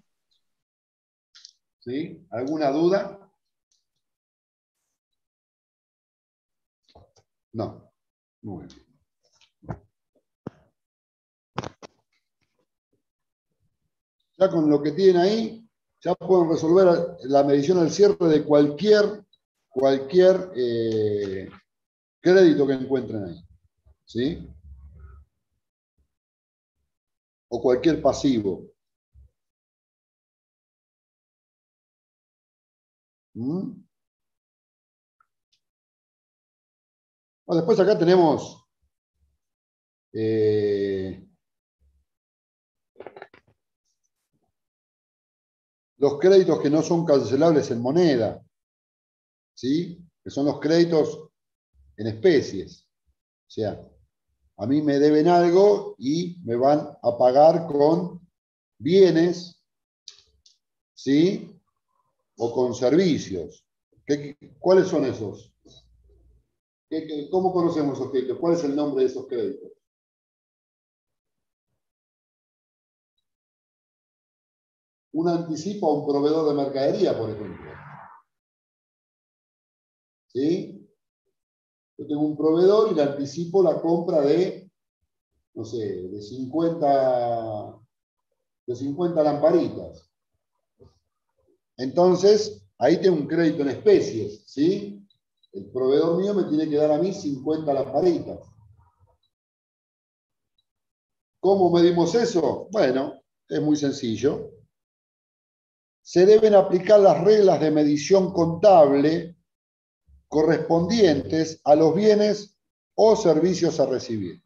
¿Sí? ¿Alguna duda? No. Muy bien. Ya con lo que tienen ahí, ya pueden resolver la medición al cierre de cualquier crédito que encuentren ahí. ¿Sí? O cualquier pasivo. ¿Mm? Bueno, después acá tenemos los créditos que no son cancelables en moneda, ¿sí? Que son los créditos en especies. O sea, a mí me deben algo y me van a pagar con bienes, ¿sí? O con servicios. ¿Cuáles son esos? ¿Cómo conocemos esos créditos? ¿Cuál es el nombre de esos créditos? Un anticipo a un proveedor de mercadería, por ejemplo. ¿Sí? Yo tengo un proveedor y le anticipo la compra de, no sé, de 50 lamparitas. Entonces, ahí tengo un crédito en especies, ¿sí? El proveedor mío me tiene que dar a mí 50 lamparitas. ¿Cómo medimos eso? Bueno, es muy sencillo. Se deben aplicar las reglas de medición contable correspondientes a los bienes o servicios a recibir.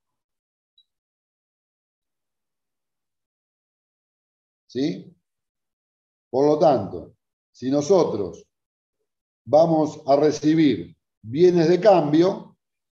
¿Sí? Por lo tanto, si nosotros vamos a recibir bienes de cambio,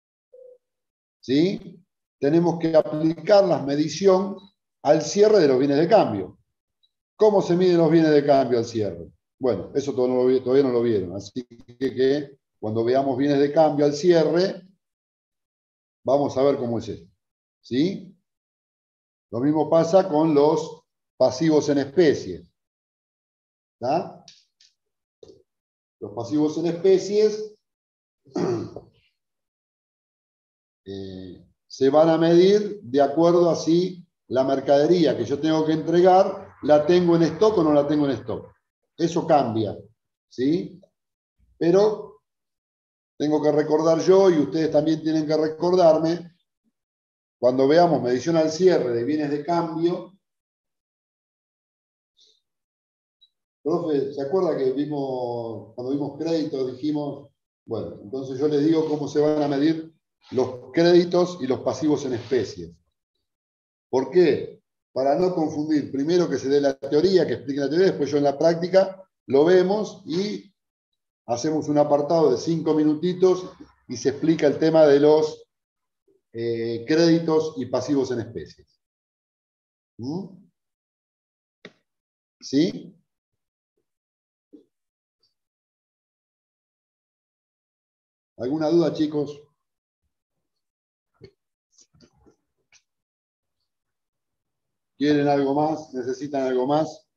¿sí? Tenemos que aplicar la medición al cierre de los bienes de cambio. ¿Cómo se miden los bienes de cambio al cierre? Bueno, eso todavía no lo vieron, así que cuando veamos bienes de cambio al cierre, vamos a ver cómo es esto. ¿Sí? Lo mismo pasa con los pasivos en especies. ¿Está? Los pasivos en especies se van a medir de acuerdo a si la mercadería que yo tengo que entregar la tengo en stock o no la tengo en stock. Eso cambia, ¿sí? Pero tengo que recordar yo, y ustedes también tienen que recordarme, cuando veamos medición al cierre de bienes de cambio. Profe, ¿se acuerda que cuando vimos créditos, dijimos, bueno, entonces yo les digo cómo se van a medir los créditos y los pasivos en especies? ¿Por qué? Para no confundir, primero que se dé la teoría, que explique la teoría, después yo en la práctica lo vemos y hacemos un apartado de 5 minutitos y se explica el tema de los créditos y pasivos en especies. ¿Mm? ¿Sí? ¿Alguna duda, chicos? ¿Quieren algo más? ¿Necesitan algo más?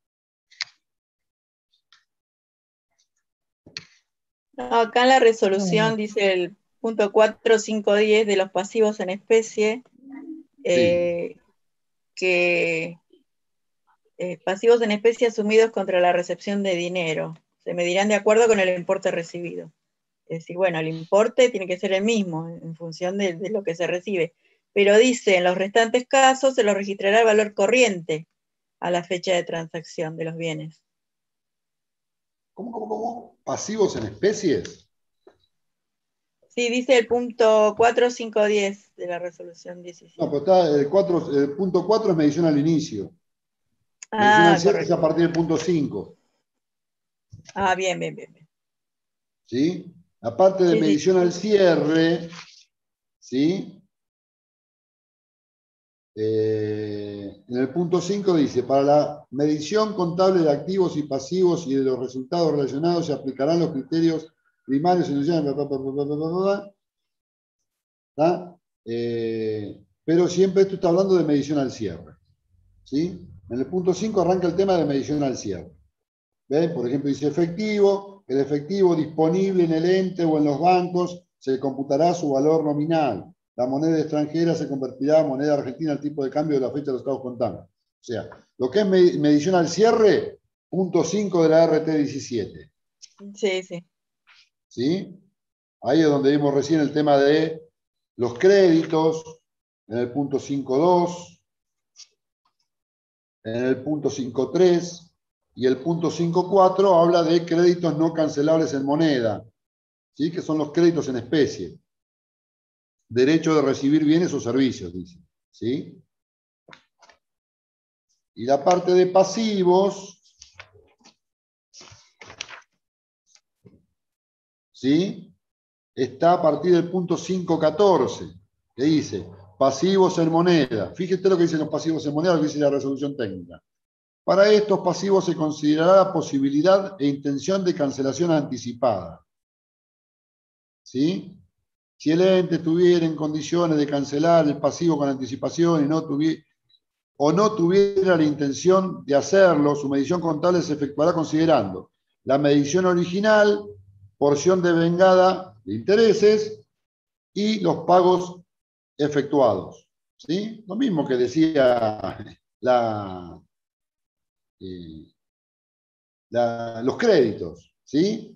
No, acá en la resolución dice el punto 4510 de los pasivos en especie, que pasivos en especie asumidos contra la recepción de dinero se medirán de acuerdo con el importe recibido. Es decir, bueno, el importe tiene que ser el mismo en función de lo que se recibe. Pero dice, en los restantes casos se lo registrará el valor corriente a la fecha de transacción de los bienes. ¿Cómo? ¿Pasivos en especies? Sí, dice el punto 4510 de la resolución 17. No, pero está el punto 4 es medición al inicio. Medición al cierre es a partir del punto 5. Ah, bien. ¿Sí? Aparte de medición al cierre, ¿sí? En el punto 5 dice, para la medición contable de activos y pasivos y de los resultados relacionados se aplicarán los criterios primarios y pero siempre esto está hablando de medición al cierre. ¿Sí? En el punto 5 arranca el tema de medición al cierre. ¿Ven? Por ejemplo, dice efectivo, el efectivo disponible en el ente o en los bancos se computará su valor nominal. La moneda extranjera se convertirá en moneda argentina al tipo de cambio de la fecha de los estados contables. O sea, lo que es medición al cierre, punto 5 de la RT17. Sí, sí. ¿Sí? Ahí es donde vimos recién el tema de los créditos, en el punto 5.2, en el punto 5.3, y el punto 5.4 habla de créditos no cancelables en moneda, ¿sí? Que son los créditos en especie. Derecho de recibir bienes o servicios, dice. ¿Sí? Y la parte de pasivos, ¿sí? Está a partir del punto 5.14, que dice pasivos en moneda. Fíjate lo que dicen los pasivos en moneda, lo que dice la resolución técnica. Para estos pasivos se considerará la posibilidad e intención de cancelación anticipada. ¿Sí? Si el ente estuviera en condiciones de cancelar el pasivo con anticipación y no tuviera la intención de hacerlo, su medición contable se efectuará considerando la medición original, porción devengada de intereses y los pagos efectuados. ¿Sí? Lo mismo que decía los créditos. ¿Sí?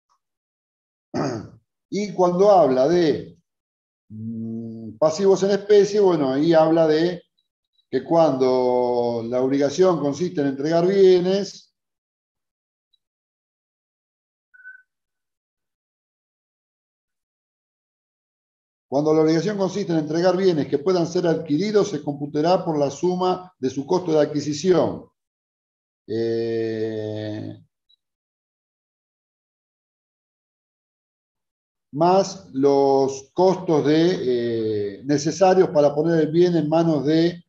Y cuando habla de pasivos en especie, bueno, ahí habla de que cuando la obligación consiste en entregar bienes, que puedan ser adquiridos, se computará por la suma de su costo de adquisición. Más los costos necesarios para poner el bien en manos de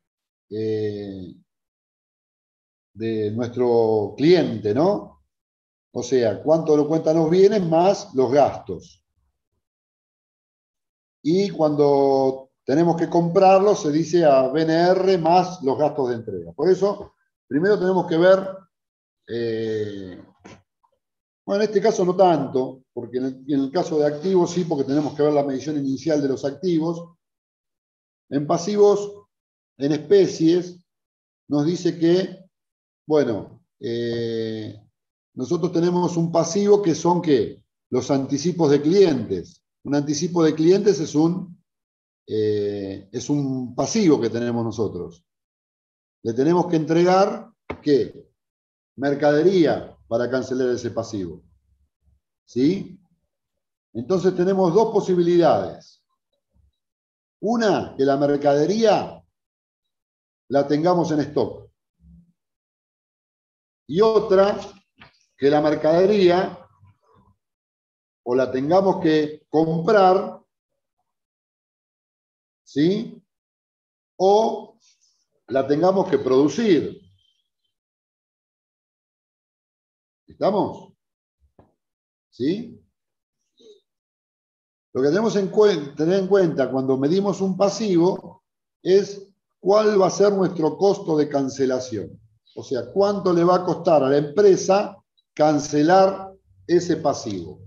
nuestro cliente, ¿no? O sea, cuánto lo cuentan los bienes más los gastos. Y cuando tenemos que comprarlos, se dice a BNR más los gastos de entrega. Por eso, primero tenemos que ver, bueno, en este caso no tanto, porque en el caso de activos sí, porque tenemos que ver la medición inicial de los activos. En pasivos, en especies, nos dice que, bueno, nosotros tenemos un pasivo que son, ¿qué? Los anticipos de clientes. Un anticipo de clientes es un pasivo que tenemos nosotros. Le tenemos que entregar, ¿qué? Mercadería para cancelar ese pasivo. ¿Sí? Entonces tenemos dos posibilidades. Una, que la mercadería la tengamos en stock. Y otra, que la mercadería o la tengamos que comprar, ¿sí? O la tengamos que producir. ¿Estamos? ¿Sí? Lo que tenemos que tener en cuenta cuando medimos un pasivo es cuál va a ser nuestro costo de cancelación. O sea, cuánto le va a costar a la empresa cancelar ese pasivo.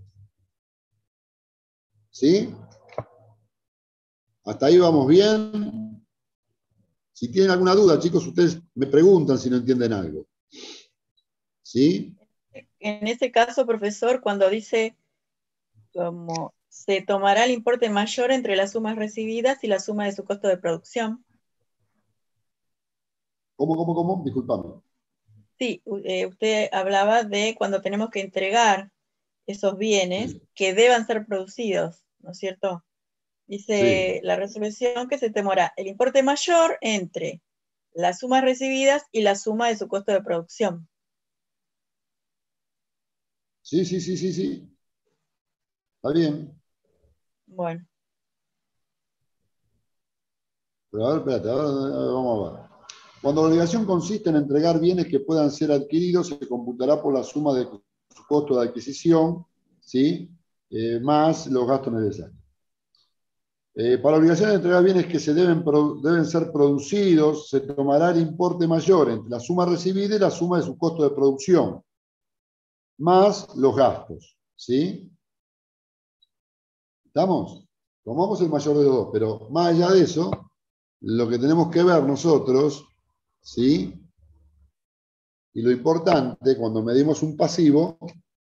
¿Sí? ¿Hasta ahí vamos bien? Si tienen alguna duda, chicos, ustedes me preguntan si no entienden algo. ¿Sí? En ese caso, profesor, cuando dice como se tomará el importe mayor entre las sumas recibidas y la suma de su costo de producción. ¿Cómo? Disculpame. Sí, usted hablaba de cuando tenemos que entregar esos bienes que deban ser producidos, ¿no es cierto? Dice la resolución que se tomará el importe mayor entre las sumas recibidas y la suma de su costo de producción. Sí. Está bien. Bueno. Pero a ver, espérate, vamos a ver. Cuando la obligación consiste en entregar bienes que puedan ser adquiridos, se computará por la suma de su costo de adquisición, ¿sí? Más los gastos necesarios. Para la obligación de entregar bienes que deben ser producidos, se tomará el importe mayor entre la suma recibida y la suma de su costo de producción, más los gastos, ¿sí? ¿Estamos? Tomamos el mayor de los dos, pero más allá de eso, lo que tenemos que ver nosotros, ¿sí? Y lo importante, cuando medimos un pasivo,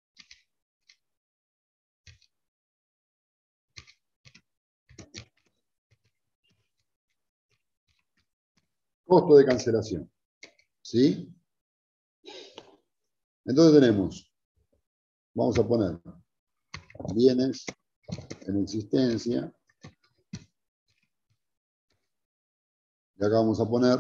costo de cancelación, ¿sí? Entonces tenemos, vamos a poner bienes en existencia, y acá vamos a poner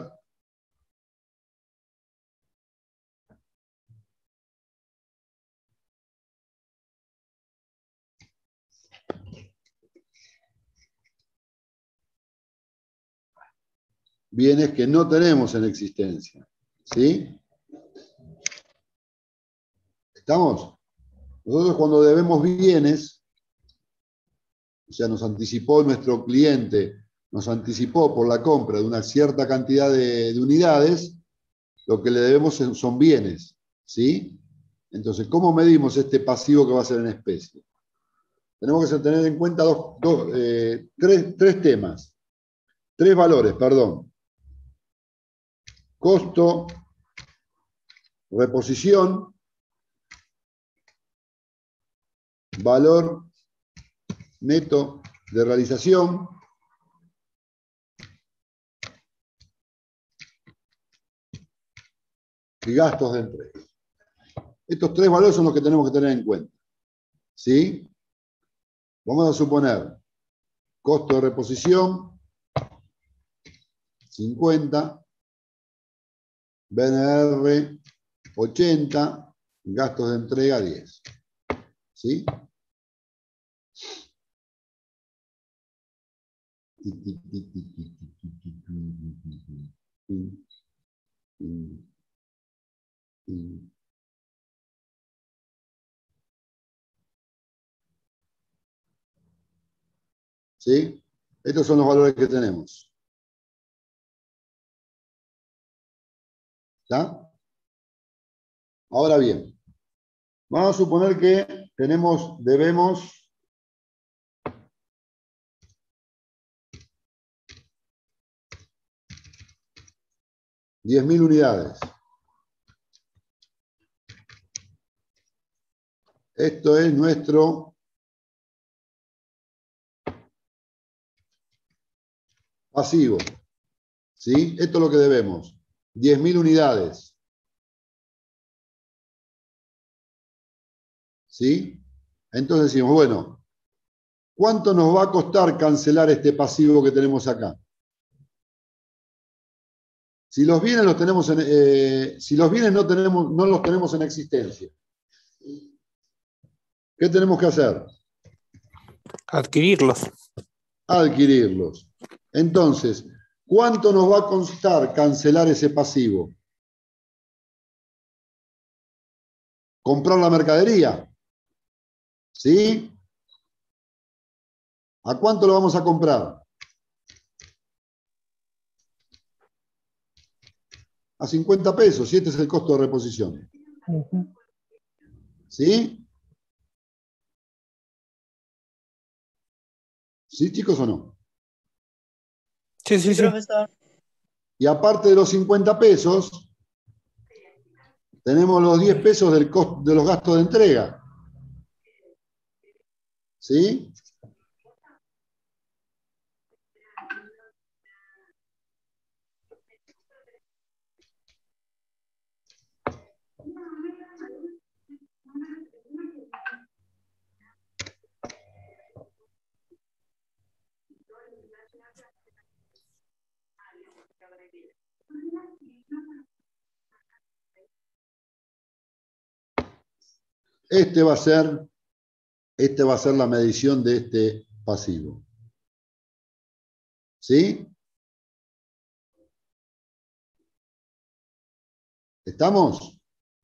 bienes que no tenemos en existencia, ¿sí? ¿Estamos? Nosotros cuando debemos bienes, o sea, nos anticipó nuestro cliente, nos anticipó por la compra de una cierta cantidad de unidades, lo que le debemos son bienes, ¿sí? Entonces, ¿cómo medimos este pasivo que va a ser en especie? Tenemos que tener en cuenta tres temas, tres valores, perdón. Costo, reposición, valor neto de realización y gastos de entrega. Estos tres valores son los que tenemos que tener en cuenta, ¿sí? Vamos a suponer costo de reposición 50, BNR 80, gastos de entrega 10. ¿Sí? ¿Sí? Estos son los valores que tenemos. ¿Está? Ahora bien, vamos a suponer que debemos $10.000 unidades. Esto es nuestro pasivo. ¿Sí? Esto es lo que debemos. 10.000 unidades. ¿Sí? Entonces decimos, bueno, ¿cuánto nos va a costar cancelar este pasivo que tenemos acá? Si los bienes los tenemos si los bienes no los tenemos en existencia, ¿qué tenemos que hacer? Adquirirlos. Adquirirlos. Entonces, ¿cuánto nos va a costar cancelar ese pasivo? Comprar la mercadería. ¿Sí? ¿A cuánto lo vamos a comprar? A 50 pesos, y este es el costo de reposición. ¿Sí? ¿Sí, chicos, o no? Sí, sí, sí. Profesor. Y aparte de los 50 pesos, tenemos los 10 pesos de los gastos de entrega. ¿Sí? Este va a ser la medición de este pasivo. ¿Sí? ¿Estamos?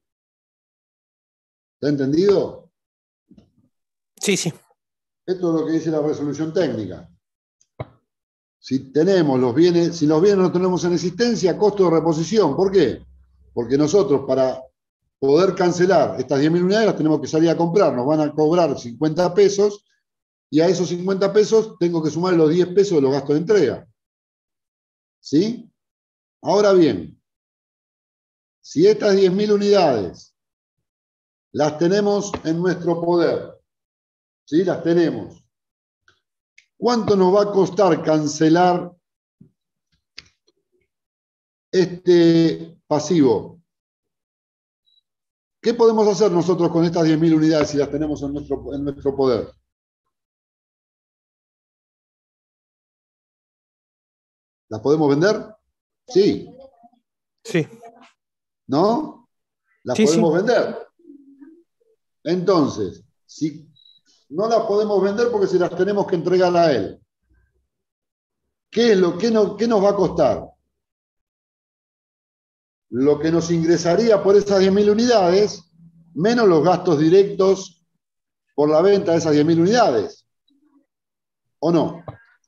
¿Está entendido? Sí, sí. Esto es lo que dice la resolución técnica. Si los bienes no los tenemos en existencia, costo de reposición. ¿Por qué? Porque nosotros para poder cancelar estas 10.000 unidades las tenemos que salir a comprar. Nos van a cobrar 50 pesos y a esos 50 pesos tengo que sumar los 10 pesos de los gastos de entrega. ¿Sí? Ahora bien, si estas 10.000 unidades las tenemos en nuestro poder, ¿sí? Las tenemos. ¿Cuánto nos va a costar cancelar este pasivo? ¿Qué podemos hacer nosotros con estas 10.000 unidades si las tenemos en nuestro poder? ¿Las podemos vender? Sí. Sí. ¿No? Las Sí, podemos sí. vender. Entonces, si no las podemos vender porque se las tenemos que entregar a él, ¿qué nos va a costar? Lo que nos ingresaría por esas 10.000 unidades, menos los gastos directos por la venta de esas 10.000 unidades. ¿O no?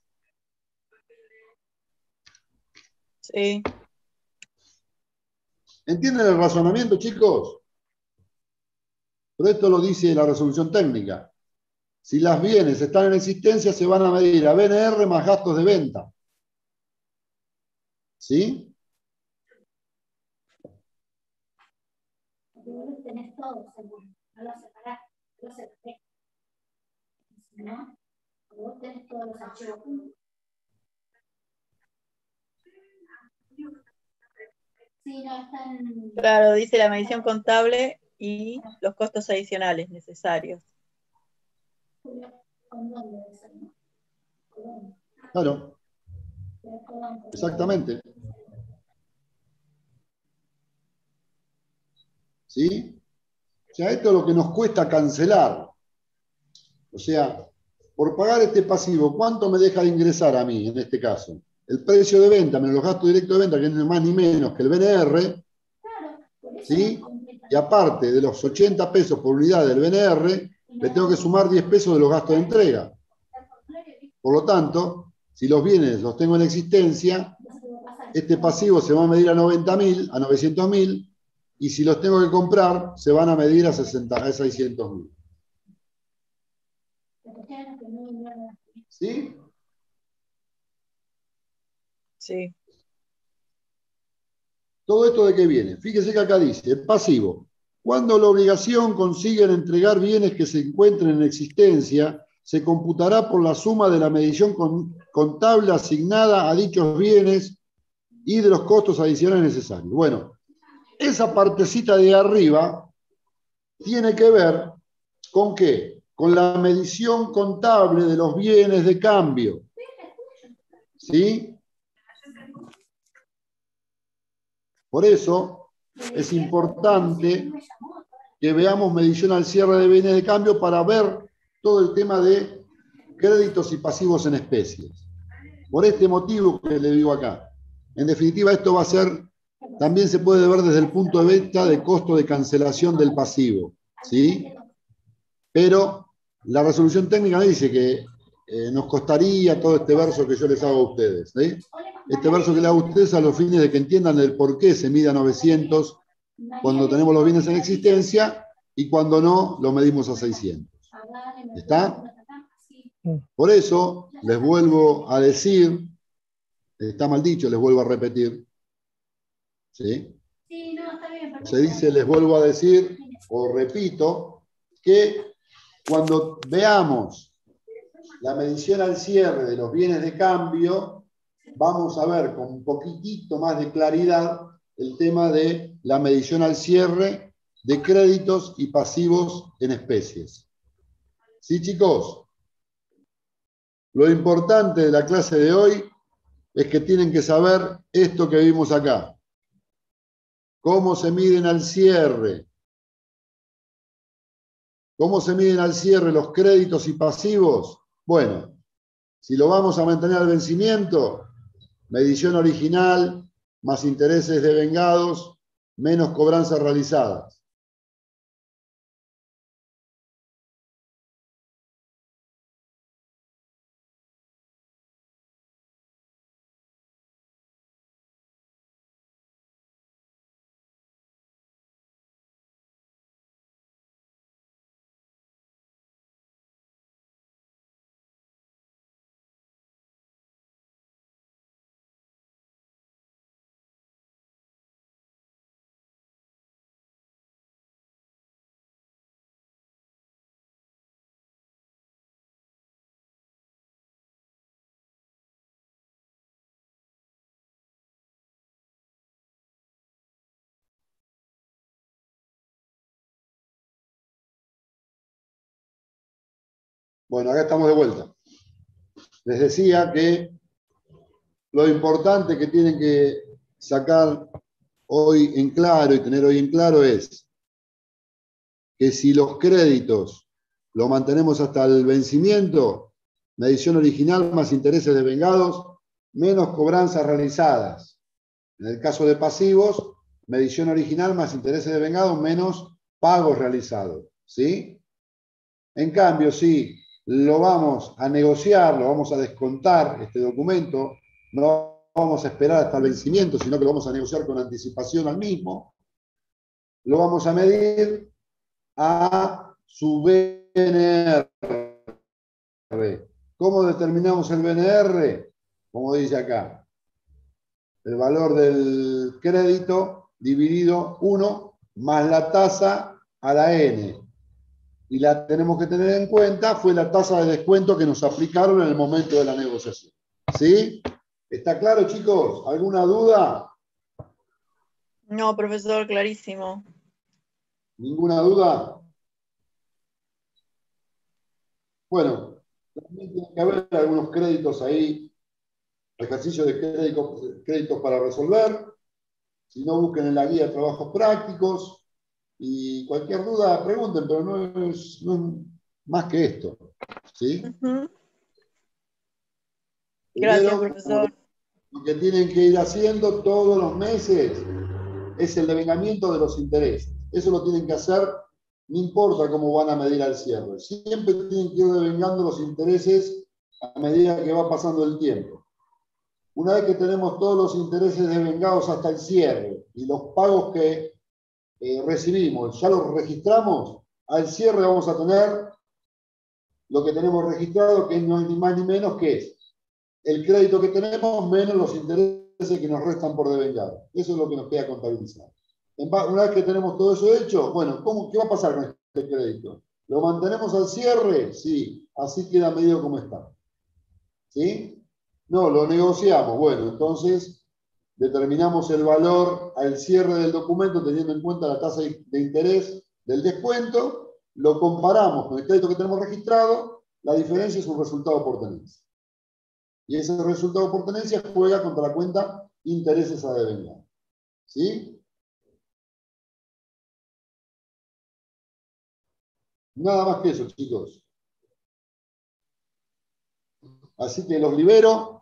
Sí. ¿Entienden el razonamiento, chicos? Pero esto lo dice la resolución técnica. Si las bienes están en existencia, se van a medir a BNR más gastos de venta. ¿Sí? Vos tenés todo seguro, no lo separás, lo separás. ¿No? Vos tenés todos los archivos. Sí, no, están. Claro, dice la medición contable y los costos adicionales necesarios. Claro. Exactamente. ¿Sí? O sea, esto es lo que nos cuesta cancelar. O sea, por pagar este pasivo, ¿cuánto me deja de ingresar a mí en este caso? El precio de venta menos los gastos directos de venta, que no es más ni menos que el BNR, ¿sí? Y aparte de los 80 pesos por unidad del BNR, le tengo que sumar 10 pesos de los gastos de entrega. Por lo tanto, si los bienes los tengo en existencia, este pasivo se va a medir a 90.000, a 900.000, y si los tengo que comprar, se van a medir a 600.000. ¿Sí? Sí. ¿Todo esto de qué viene? Fíjese que acá dice, el pasivo. Cuando la obligación consigue entregar bienes que se encuentren en existencia, se computará por la suma de la medición contable asignada a dichos bienes y de los costos adicionales necesarios. Bueno, esa partecita de arriba tiene que ver ¿con qué? Con la medición contable de los bienes de cambio. ¿Sí? Por eso es importante que veamos medición al cierre de bienes de cambio para ver todo el tema de créditos y pasivos en especies. Por este motivo que le digo acá. En definitiva, esto va a ser, también se puede ver desde el punto de vista de costo de cancelación del pasivo. ¿Sí? Pero la resolución técnica dice que nos costaría todo este verso que yo les hago a ustedes. ¿Sí? Este verso que le hago a ustedes a los fines de que entiendan el por qué se mide a 900 cuando tenemos los bienes en existencia y cuando no, lo medimos a 600. ¿Está? Por eso les vuelvo a decir, está mal dicho, les vuelvo a repetir. ¿Sí? Se dice, les vuelvo a decir, o repito, que cuando veamos la medición al cierre de los bienes de cambio, vamos a ver con un poquitito más de claridad el tema de la medición al cierre de créditos y pasivos en especies. ¿Sí, chicos? Lo importante de la clase de hoy es que tienen que saber esto que vimos acá. ¿Cómo se miden al cierre? ¿Cómo se miden al cierre los créditos y pasivos? Bueno, si lo vamos a mantener al vencimiento, medición original más intereses devengados menos cobranzas realizadas. Bueno, acá estamos de vuelta. Les decía que lo importante que tienen que sacar hoy en claro y tener hoy en claro es que si los créditos lo mantenemos hasta el vencimiento, medición original más intereses devengados, menos cobranzas realizadas. En el caso de pasivos, medición original más intereses devengados, menos pagos realizados. ¿Sí? En cambio, si lo vamos a negociar, lo vamos a descontar, este documento, no vamos a esperar hasta el vencimiento, sino que lo vamos a negociar con anticipación al mismo, lo vamos a medir a su BNR. ¿Cómo determinamos el BNR? Como dice acá, el valor del crédito dividido 1 más la tasa a la N. Y la tenemos que tener en cuenta, fue la tasa de descuento que nos aplicaron en el momento de la negociación. ¿Sí? ¿Está claro, chicos? ¿Alguna duda? No, profesor, clarísimo. ¿Ninguna duda? Bueno, también tiene que haber algunos créditos ahí, ejercicios de créditos para resolver. Si no, busquen en la guía de trabajos prácticos. Y cualquier duda, pregunten, pero no es más que esto. ¿Sí? Gracias, Primero, profesor. lo que tienen que ir haciendo todos los meses es el devengamiento de los intereses. Eso lo tienen que hacer, no importa cómo van a medir al cierre. Siempre tienen que ir devengando los intereses a medida que va pasando el tiempo. Una vez que tenemos todos los intereses devengados hasta el cierre y los pagos que recibimos, ya los registramos, al cierre vamos a tener lo que tenemos registrado, que no es ni más ni menos que es el crédito que tenemos menos los intereses que nos restan por devengar. Eso es lo que nos queda contabilizar. Una vez que tenemos todo eso hecho, bueno, ¿qué va a pasar con este crédito? ¿Lo mantenemos al cierre? Sí, así queda medido como está. ¿Sí? No, lo negociamos. Bueno, entonces determinamos el valor al cierre del documento teniendo en cuenta la tasa de interés del descuento, lo comparamos con el crédito que tenemos registrado, la diferencia es un resultado por tenencia. Y ese resultado por tenencia juega contra la cuenta intereses a devengar. ¿Sí? Nada más que eso, chicos. Así que los libero.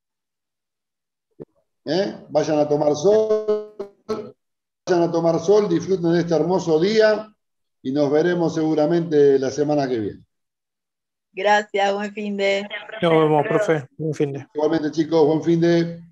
Vayan a tomar sol. Vayan a tomar sol, disfruten de este hermoso día y nos veremos seguramente la semana que viene. Gracias, buen fin de. Nos vemos, profe. Buen fin de. Igualmente, chicos, buen fin de.